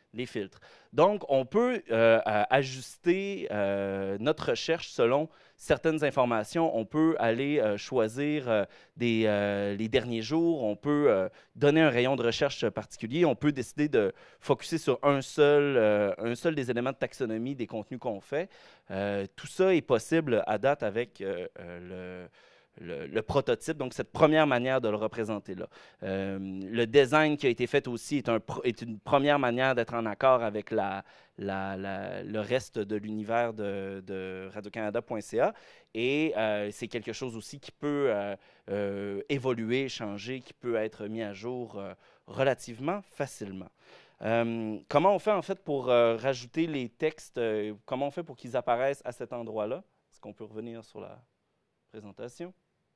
les filtres. Donc, on peut euh, ajuster euh, notre recherche selon certaines informations. On peut aller euh, choisir euh, des, euh, les derniers jours. On peut euh, donner un rayon de recherche particulier. On peut décider de focusser sur un seul, euh, un seul des éléments de taxonomie des contenus qu'on fait. Euh, tout ça est possible à date avec euh, euh, le... Le, le prototype, donc cette première manière de le représenter là. Euh, le design qui a été fait aussi est, un, est une première manière d'être en accord avec la, la, la, le reste de l'univers de, de radio canada point c a et euh, c'est quelque chose aussi qui peut euh, euh, évoluer, changer, qui peut être mis à jour euh, relativement facilement. Euh, comment on fait en fait pour euh, rajouter les textes, euh, comment on fait pour qu'ils apparaissent à cet endroit-là? Est-ce qu'on peut revenir sur la présentation?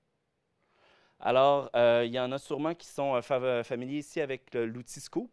Alors, euh, il y en a sûrement qui sont euh, familiers ici avec l'outil Scoop.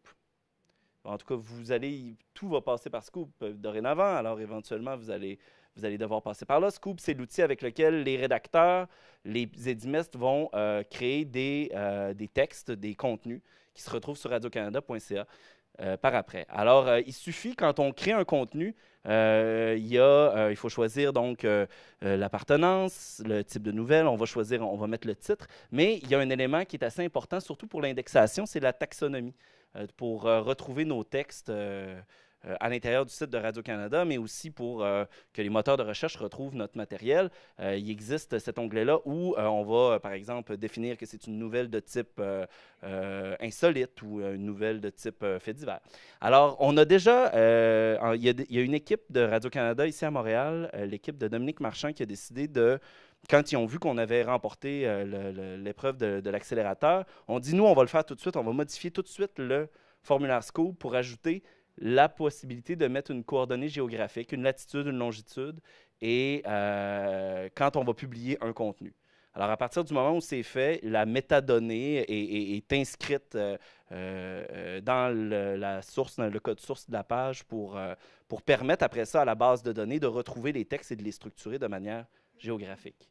En tout cas, vous allez, tout va passer par Scoop euh, dorénavant, alors éventuellement, vous allez, vous allez devoir passer par là. Scoop, c'est l'outil avec lequel les rédacteurs, les édimestres vont euh, créer des, euh, des textes, des contenus qui se retrouvent sur radio canada point c a. Euh, par après. Alors, euh, il suffit, quand on crée un contenu, euh, il, y a, euh, il faut choisir donc euh, euh, l'appartenance, le type de nouvelle, on va choisir, on va mettre le titre, mais il y a un élément qui est assez important, surtout pour l'indexation, c'est la taxonomie. Euh, pour euh, retrouver nos textes euh, euh, à l'intérieur du site de Radio-Canada, mais aussi pour euh, que les moteurs de recherche retrouvent notre matériel. Euh, il existe cet onglet-là où euh, on va, euh, par exemple, définir que c'est une nouvelle de type euh, euh, insolite ou une nouvelle de type euh, fait divers. Alors, on a déjà, euh, en, il, y a, il y a une équipe de Radio-Canada ici à Montréal, euh, l'équipe de Dominique Marchand, qui a décidé de, quand ils ont vu qu'on avait remporté euh, l'épreuve de, de l'accélérateur, on dit, nous, on va le faire tout de suite, on va modifier tout de suite le formulaire Scoop pour ajouter la possibilité de mettre une coordonnée géographique, une latitude, une longitude, et euh, quand on va publier un contenu. Alors, à partir du moment où c'est fait, la métadonnée est, est, est inscrite euh, euh, dans le, la source, dans le code source de la page pour, euh, pour permettre après ça à la base de données de retrouver les textes et de les structurer de manière géographique.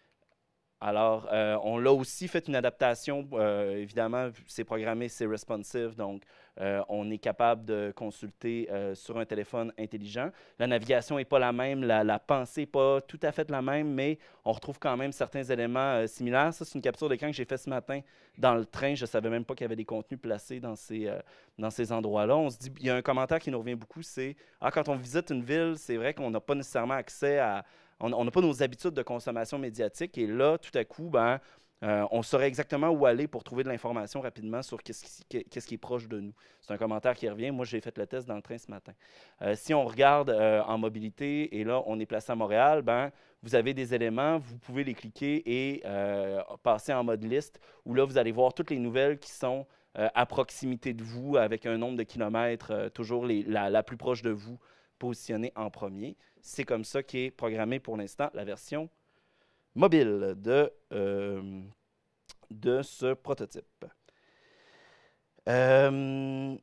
Alors, euh, on l'a aussi fait une adaptation, euh, évidemment, c'est programmé, c'est responsive, donc euh, on est capable de consulter euh, sur un téléphone intelligent. La navigation n'est pas la même, la, la pensée n'est pas tout à fait la même, mais on retrouve quand même certains éléments euh, similaires. Ça, c'est une capture d'écran que j'ai fait ce matin dans le train. Je ne savais même pas qu'il y avait des contenus placés dans ces, euh, dans ces endroits-là. On se dit, il y a un commentaire qui nous revient beaucoup, c'est ah, quand on visite une ville, c'est vrai qu'on n'a pas nécessairement accès à... On n'a pas nos habitudes de consommation médiatique et là, tout à coup, ben, euh, on saurait exactement où aller pour trouver de l'information rapidement sur qu'est-ce qui, qu'est-ce qui est proche de nous. C'est un commentaire qui revient. Moi, j'ai fait le test dans le train ce matin. Euh, si on regarde euh, en mobilité et là, on est placé à Montréal, ben, vous avez des éléments, vous pouvez les cliquer et euh, passer en mode liste où là, vous allez voir toutes les nouvelles qui sont euh, à proximité de vous avec un nombre de kilomètres, euh, toujours les, la, la plus proche de vous, positionnée en premier. C'est comme ça qu'est programmée pour l'instant la version mobile de, euh, de ce prototype. Euh,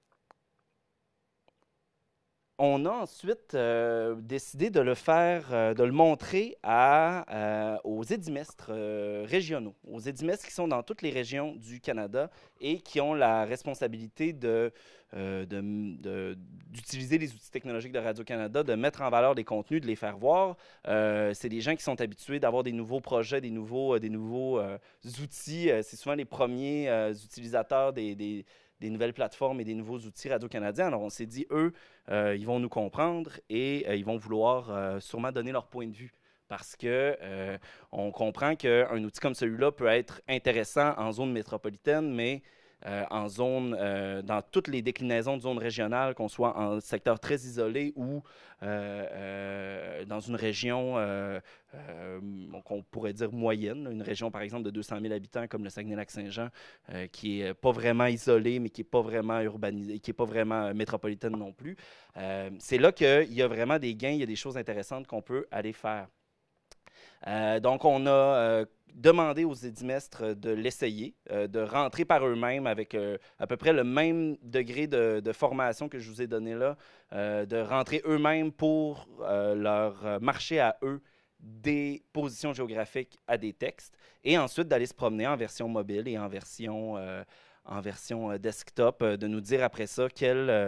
on a ensuite euh, décidé de le faire, euh, de le montrer à, euh, aux édimestres euh, régionaux, aux édimestres qui sont dans toutes les régions du Canada et qui ont la responsabilité de, euh, de, de, d'utiliser les outils technologiques de Radio-Canada, de mettre en valeur des contenus, de les faire voir. Euh, c'est des gens qui sont habitués d'avoir des nouveaux projets, des nouveaux, euh, des nouveaux euh, outils. Euh, c'est souvent les premiers euh, utilisateurs des, des des nouvelles plateformes et des nouveaux outils radio-canadiens. Alors, on s'est dit, eux, euh, ils vont nous comprendre et euh, ils vont vouloir euh, sûrement donner leur point de vue parce qu'on euh, comprend qu'un outil comme celui-là peut être intéressant en zone métropolitaine, mais euh, en zone, euh, dans toutes les déclinaisons de zones régionales, qu'on soit en secteur très isolé ou euh, euh, dans une région euh, euh, qu'on pourrait dire moyenne, une région par exemple de deux cent mille habitants comme le Saguenay-Lac-Saint-Jean, euh, qui n'est pas vraiment isolée, mais qui n'est pas vraiment urbanisée, qui n'est pas vraiment métropolitaine non plus. Euh, c'est là qu'il y a vraiment des gains, il y a des choses intéressantes qu'on peut aller faire. Euh, donc, on a euh, demandé aux édimestres de l'essayer, euh, de rentrer par eux-mêmes avec euh, à peu près le même degré de, de formation que je vous ai donné là, euh, de rentrer eux-mêmes pour euh, leur marché à eux des positions géographiques à des textes et ensuite d'aller se promener en version mobile et en version, euh, en version desktop, euh, de nous dire après ça quel... Euh,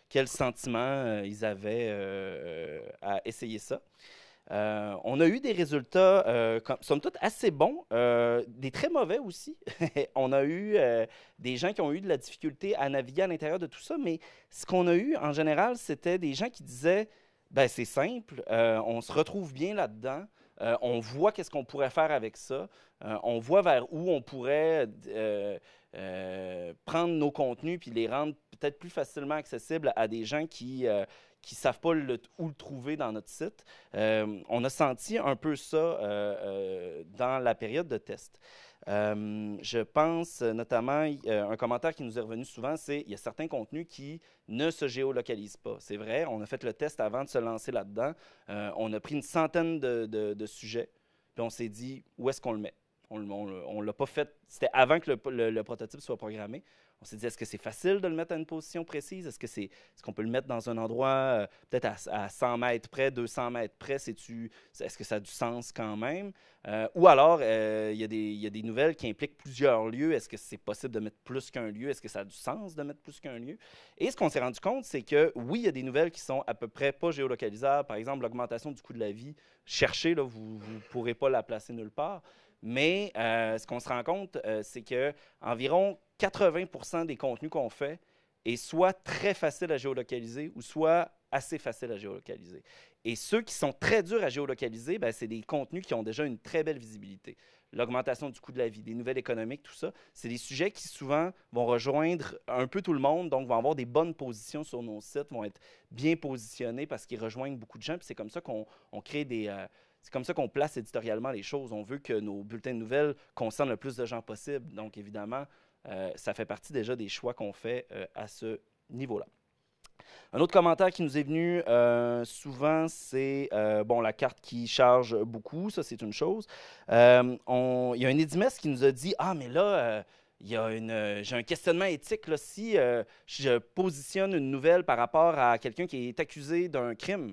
quel sentiment euh, ils avaient euh, à essayer ça. Euh, on a eu des résultats, euh, comme, somme toute, assez bons, euh, des très mauvais aussi. On a eu euh, des gens qui ont eu de la difficulté à naviguer à l'intérieur de tout ça, mais ce qu'on a eu, en général, c'était des gens qui disaient, ben c'est simple, euh, on se retrouve bien là-dedans, euh, on voit qu'est-ce qu'on pourrait faire avec ça, euh, on voit vers où on pourrait euh, euh, prendre nos contenus puis les rendre peut-être plus facilement accessibles à des gens qui... Euh, qui ne savent pas le, où le trouver dans notre site. Euh, on a senti un peu ça euh, euh, dans la période de test. Euh, je pense notamment, euh, un commentaire qui nous est revenu souvent, c'est qu'il y a certains contenus qui ne se géolocalisent pas. C'est vrai, on a fait le test avant de se lancer là-dedans. Euh, on a pris une centaine de, de, de sujets, puis on s'est dit, où est-ce qu'on le met? On ne l'a pas fait, c'était avant que le, le, le prototype soit programmé. On s'est dit, est-ce que c'est facile de le mettre à une position précise? Est-ce que c'est, est-ce qu'on peut le mettre dans un endroit euh, peut-être à, à cent mètres près, deux cents mètres près? C'est-tu, est-ce que ça a du sens quand même? Euh, ou alors, euh, il y, y a des nouvelles qui impliquent plusieurs lieux. Est-ce que c'est possible de mettre plus qu'un lieu? Est-ce que ça a du sens de mettre plus qu'un lieu? Et ce qu'on s'est rendu compte, c'est que oui, il y a des nouvelles qui sont à peu près pas géolocalisables. Par exemple, l'augmentation du coût de la vie. Cherchez, là, vous ne pourrez pas la placer nulle part. Mais euh, ce qu'on se rend compte, euh, c'est qu'environ quatre-vingts pour cent des contenus qu'on fait est soit très facile à géolocaliser ou soit assez facile à géolocaliser. Et ceux qui sont très durs à géolocaliser, ben, c'est des contenus qui ont déjà une très belle visibilité. L'augmentation du coût de la vie, des nouvelles économiques, tout ça, c'est des sujets qui souvent vont rejoindre un peu tout le monde, donc vont avoir des bonnes positions sur nos sites, vont être bien positionnés parce qu'ils rejoignent beaucoup de gens. Puis c'est comme ça qu'on on crée des... Euh, C'est comme ça qu'on place éditorialement les choses. On veut que nos bulletins de nouvelles concernent le plus de gens possible. Donc, évidemment, euh, ça fait partie déjà des choix qu'on fait euh, à ce niveau-là. Un autre commentaire qui nous est venu euh, souvent, c'est euh, bon, la carte qui charge beaucoup. Ça, c'est une chose. Euh, on, il y a un Edimestre qui nous a dit « Ah, mais là, euh, il y a une, euh, j'ai un questionnement éthique. Là, si euh, je positionne une nouvelle par rapport à quelqu'un qui est accusé d'un crime,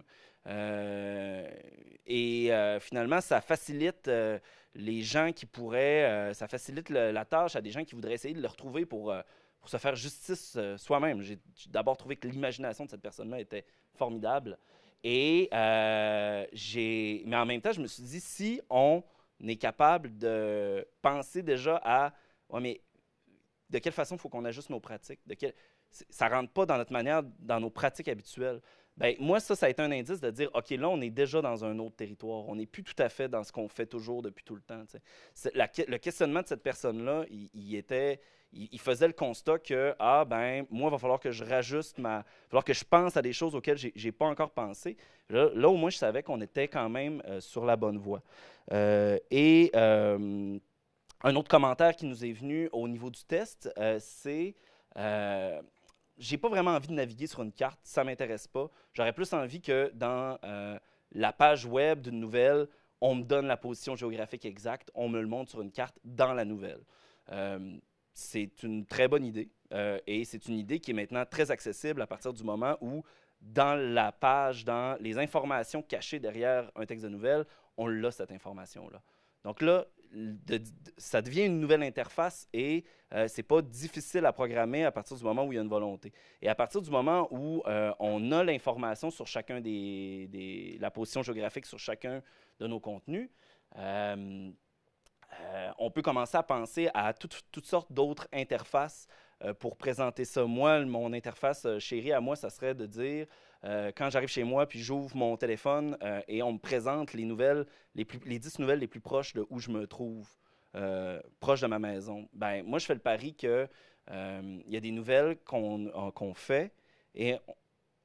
Euh, et euh, finalement, ça facilite euh, les gens qui pourraient, euh, ça facilite le, la tâche à des gens qui voudraient essayer de le retrouver pour, euh, pour se faire justice euh, soi-même. J'ai d'abord trouvé que l'imagination de cette personne-là était formidable. Et euh, j'ai, mais en même temps, je me suis dit, si on est capable de penser déjà à, ouais, mais de quelle façon il faut qu'on ajuste nos pratiques, de quel, ça ne rentre pas dans notre manière, dans nos pratiques habituelles. Bien, moi, ça, ça a été un indice de dire, OK, là, on est déjà dans un autre territoire. On n'est plus tout à fait dans ce qu'on fait toujours depuis tout le temps. La, le questionnement de cette personne-là, il, il était, il, il faisait le constat que, ah, ben, moi, il va falloir que je rajuste ma... Il va falloir que je pense à des choses auxquelles je n'ai pas encore pensé. Là, là, au moins, je savais qu'on était quand même euh, sur la bonne voie. Euh, et euh, un autre commentaire qui nous est venu au niveau du test, euh, c'est... Euh, j'ai pas vraiment envie de naviguer sur une carte, ça m'intéresse pas. J'aurais plus envie que dans euh, la page web d'une nouvelle, on me donne la position géographique exacte, on me le montre sur une carte dans la nouvelle. Euh, c'est une très bonne idée euh, et c'est une idée qui est maintenant très accessible à partir du moment où, dans la page, dans les informations cachées derrière un texte de nouvelle, on l'a, cette information-là. Donc là, de, de, ça devient une nouvelle interface et euh, ce n'est pas difficile à programmer à partir du moment où il y a une volonté. Et à partir du moment où euh, on a l'information sur chacun des, des... la position géographique sur chacun de nos contenus, euh, euh, on peut commencer à penser à tout, toutes sortes d'autres interfaces euh, pour présenter ça. Moi, mon interface euh, chérie à moi, ça serait de dire... Euh, quand j'arrive chez moi, puis j'ouvre mon téléphone euh, et on me présente les nouvelles, les, plus, les dix nouvelles les plus proches de où je me trouve, euh, proche de ma maison. Ben, moi, je fais le pari qu'il euh, y a des nouvelles qu'on euh, qu'on fait et on,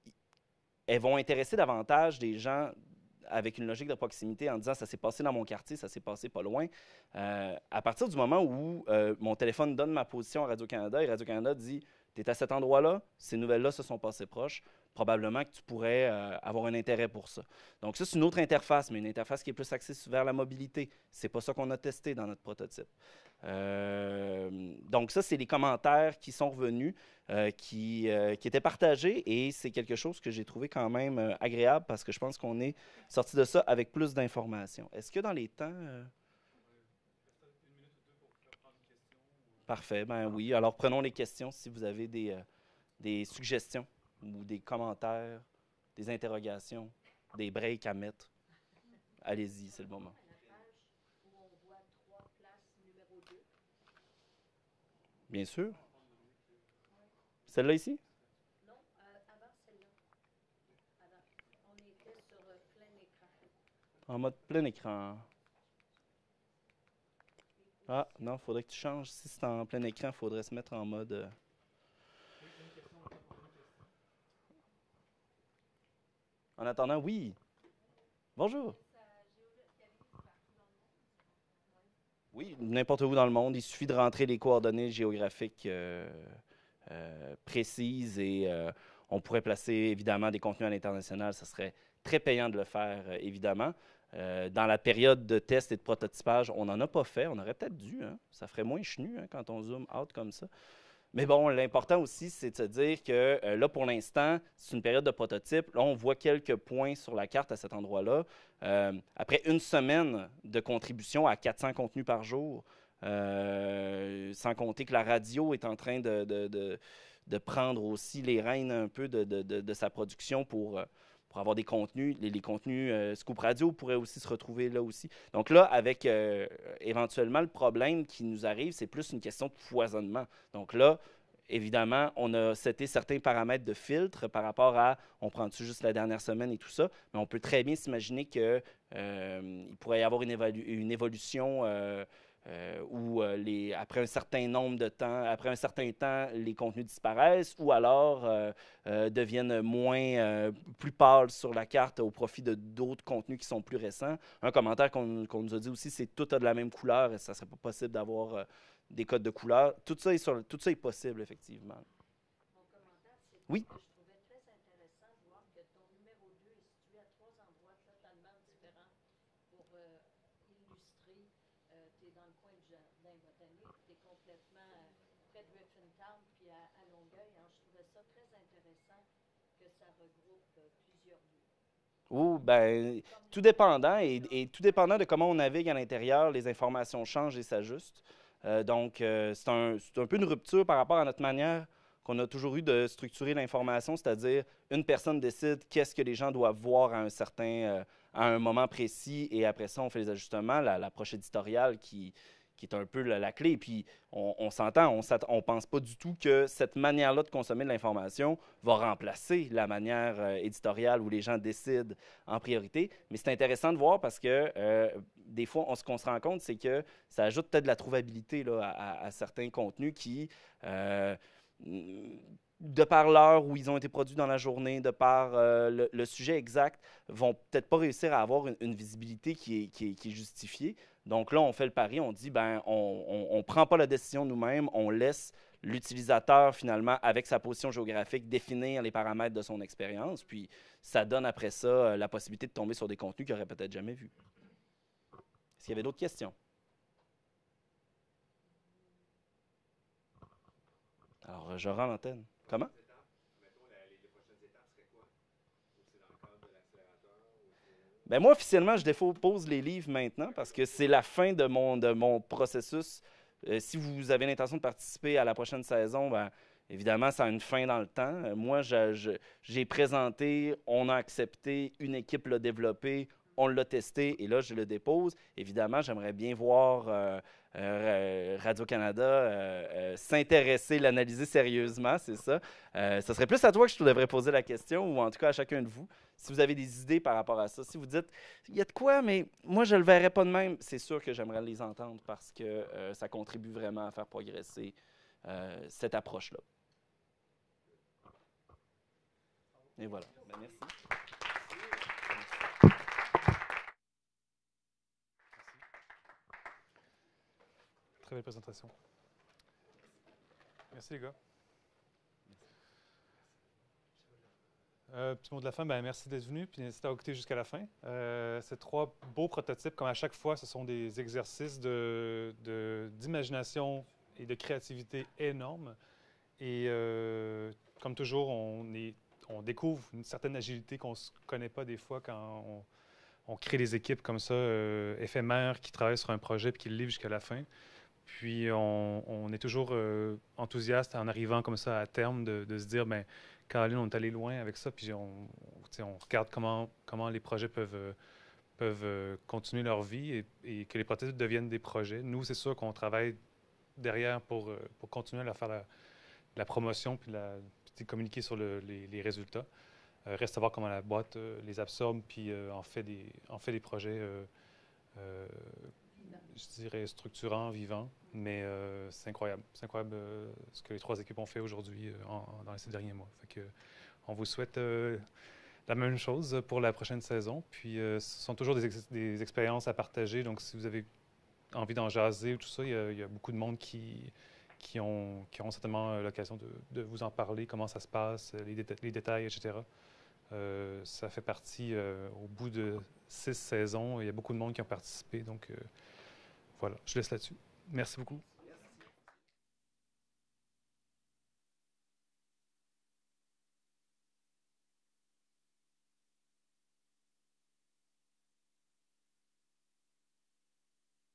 elles vont intéresser davantage des gens avec une logique de proximité en disant « ça s'est passé dans mon quartier, ça s'est passé pas loin euh, ». À partir du moment où euh, mon téléphone donne ma position à Radio-Canada et Radio-Canada dit « tu es à cet endroit-là, ces nouvelles-là se sont passées proches », probablement que tu pourrais euh, avoir un intérêt pour ça. Donc ça, c'est une autre interface, mais une interface qui est plus axée vers la mobilité. C'est pas ça qu'on a testé dans notre prototype. Euh, donc ça, c'est les commentaires qui sont revenus, euh, qui, euh, qui étaient partagés, et c'est quelque chose que j'ai trouvé quand même euh, agréable parce que je pense qu'on est sorti de ça avec plus d'informations. Est-ce que dans les temps... Euh... Parfait, ben oui. Alors prenons les questions si vous avez des, euh, des suggestions. ou des commentaires, des interrogations, des breaks à mettre, allez-y, c'est le moment. Bien sûr. Celle-là ici? Non, euh, avant celle-là. Avant. On était sur euh, plein écran. En mode plein écran. Ah, non, il faudrait que tu changes. Si c'est en plein écran, il faudrait se mettre en mode... Euh... En attendant, oui. Bonjour. Oui, n'importe où dans le monde. Il suffit de rentrer les coordonnées géographiques euh, euh, précises et euh, on pourrait placer évidemment des contenus à l'international. Ça serait très payant de le faire, euh, évidemment. Euh, dans la période de test et de prototypage, on n'en a pas fait. On aurait peut-être dû. Hein? Ça ferait moins chenu hein, quand on zoome out comme ça. Mais bon, l'important aussi, c'est de se dire que euh, là, pour l'instant, c'est une période de prototype. Là, on voit quelques points sur la carte à cet endroit-là. Euh, après une semaine de contribution à quatre cents contenus par jour, euh, sans compter que la radio est en train de, de, de, de prendre aussi les rênes un peu de, de, de, de sa production pour... Euh, pour avoir des contenus. Les, les contenus euh, Scoop Radio pourraient aussi se retrouver là aussi. Donc là, avec euh, éventuellement le problème qui nous arrive, c'est plus une question de foisonnement. Donc là, évidemment, on a seté certains paramètres de filtre par rapport à, on prend-tu juste la dernière semaine et tout ça, mais on peut très bien s'imaginer qu'il euh, pourrait y avoir une, évolu une évolution euh, Euh, où euh, les, après un certain nombre de temps, après un certain temps, les contenus disparaissent ou alors euh, euh, deviennent moins, euh, plus pâles sur la carte au profit de d'autres contenus qui sont plus récents. Un commentaire qu'on qu'on nous a dit aussi, c'est tout a de la même couleur et ça ne serait pas possible d'avoir euh, des codes de couleur. Tout ça est, sur, tout ça est possible, effectivement. Mon commentaire, c'est oui. que je trouvais très intéressant de voir que ton numéro deux est situé à trois endroits totalement différents pour euh, illustrer. Euh, tu es dans le coin du jardin botanique, tu es complètement euh, près de Griffintown puis à, à Longueuil. Alors, je trouvais ça très intéressant que ça regroupe euh, plusieurs lieux. Oh, ben, tout dépendant et, et tout dépendant de comment on navigue à l'intérieur, les informations changent et s'ajustent. Euh, donc, euh, c'est un, c'est un peu une rupture par rapport à notre manière qu'on a toujours eu de structurer l'information, c'est-à-dire une personne décide qu'est-ce que les gens doivent voir à un certain, euh, à un moment précis et après ça, on fait les ajustements, la- l'approche éditoriale qui, qui est un peu la, la clé. Puis, on, on s'entend, on ne pense pas du tout que cette manière-là de consommer de l'information va remplacer la manière euh, éditoriale où les gens décident en priorité. Mais c'est intéressant de voir parce que euh, des fois, on, ce qu'on se rend compte, c'est que ça ajoute peut-être de la trouvabilité là, à, à- à certains contenus qui... Euh, de par l'heure où ils ont été produits dans la journée, de par euh, le, le sujet exact, vont peut-être pas réussir à avoir une, une visibilité qui est, qui, est, qui est justifiée. Donc là, on fait le pari, on dit, ben, on ne prend pas la décision nous-mêmes, on laisse l'utilisateur, finalement, avec sa position géographique, définir les paramètres de son expérience, puis ça donne après ça euh, la possibilité de tomber sur des contenus qu'il n'aurait peut-être jamais vus. Est-ce qu'il y avait d'autres questions? Alors, je rends l'antenne. Comment? Ben moi, officiellement, je dépose les livres maintenant parce que c'est la fin de mon, de mon processus. Euh, si vous avez l'intention de participer à la prochaine saison, ben, évidemment, ça a une fin dans le temps. Euh, moi, je, je, j'ai présenté, on a accepté, une équipe l'a développé, on l'a testé et là, je le dépose. Évidemment, j'aimerais bien voir euh, euh, Radio-Canada euh, euh, s'intéresser, l'analyser sérieusement, c'est ça. Euh, ce serait plus à toi que je devrais poser la question ou en tout cas à chacun de vous. Si vous avez des idées par rapport à ça, si vous dites, il y a de quoi, mais moi, je ne le verrais pas de même, c'est sûr que j'aimerais les entendre parce que euh, ça contribue vraiment à faire progresser euh, cette approche-là. Et voilà. Ben, merci. Très belle présentation. Merci les gars. Euh, petit mot de la fin, ben, merci d'être venu puis n'hésitez pas à écouter jusqu'à la fin. Euh, ces trois beaux prototypes, comme à chaque fois, ce sont des exercices de, de, d'imagination et de créativité énormes. Et euh, comme toujours, on, est, on découvre une certaine agilité qu'on ne connaît pas des fois quand on, on crée des équipes comme ça, euh, éphémères, qui travaillent sur un projet et qui le livrent jusqu'à la fin. Puis on, on est toujours euh, enthousiaste en arrivant comme ça à terme de, de se dire, ben, Caroline, on est allé loin avec ça, puis on, on regarde comment, comment les projets peuvent, euh, peuvent euh, continuer leur vie et, et que les prototypes deviennent des projets. Nous, c'est sûr qu'on travaille derrière pour, euh, pour continuer à faire la, la promotion puis, la, puis communiquer sur le, les, les résultats. Euh, reste à voir comment la boîte euh, les absorbe puis euh, en, fait des, en fait des projets, euh, euh, je dirais, structurants, vivants. Mais euh, c'est incroyable. C'est incroyable euh, ce que les trois équipes ont fait aujourd'hui euh, dans ces derniers mois. Fait que, on vous souhaite euh, la même chose pour la prochaine saison. Puis euh, ce sont toujours des, ex des expériences à partager. Donc si vous avez envie d'en jaser ou tout ça, il y, a, il y a beaucoup de monde qui, qui, ont, qui auront certainement l'occasion de, de vous en parler, comment ça se passe, les, déta les détails, et cetera. Euh, ça fait partie, euh, au bout de six saisons, il y a beaucoup de monde qui ont participé. Donc euh, voilà, je laisse là-dessus. Merci beaucoup.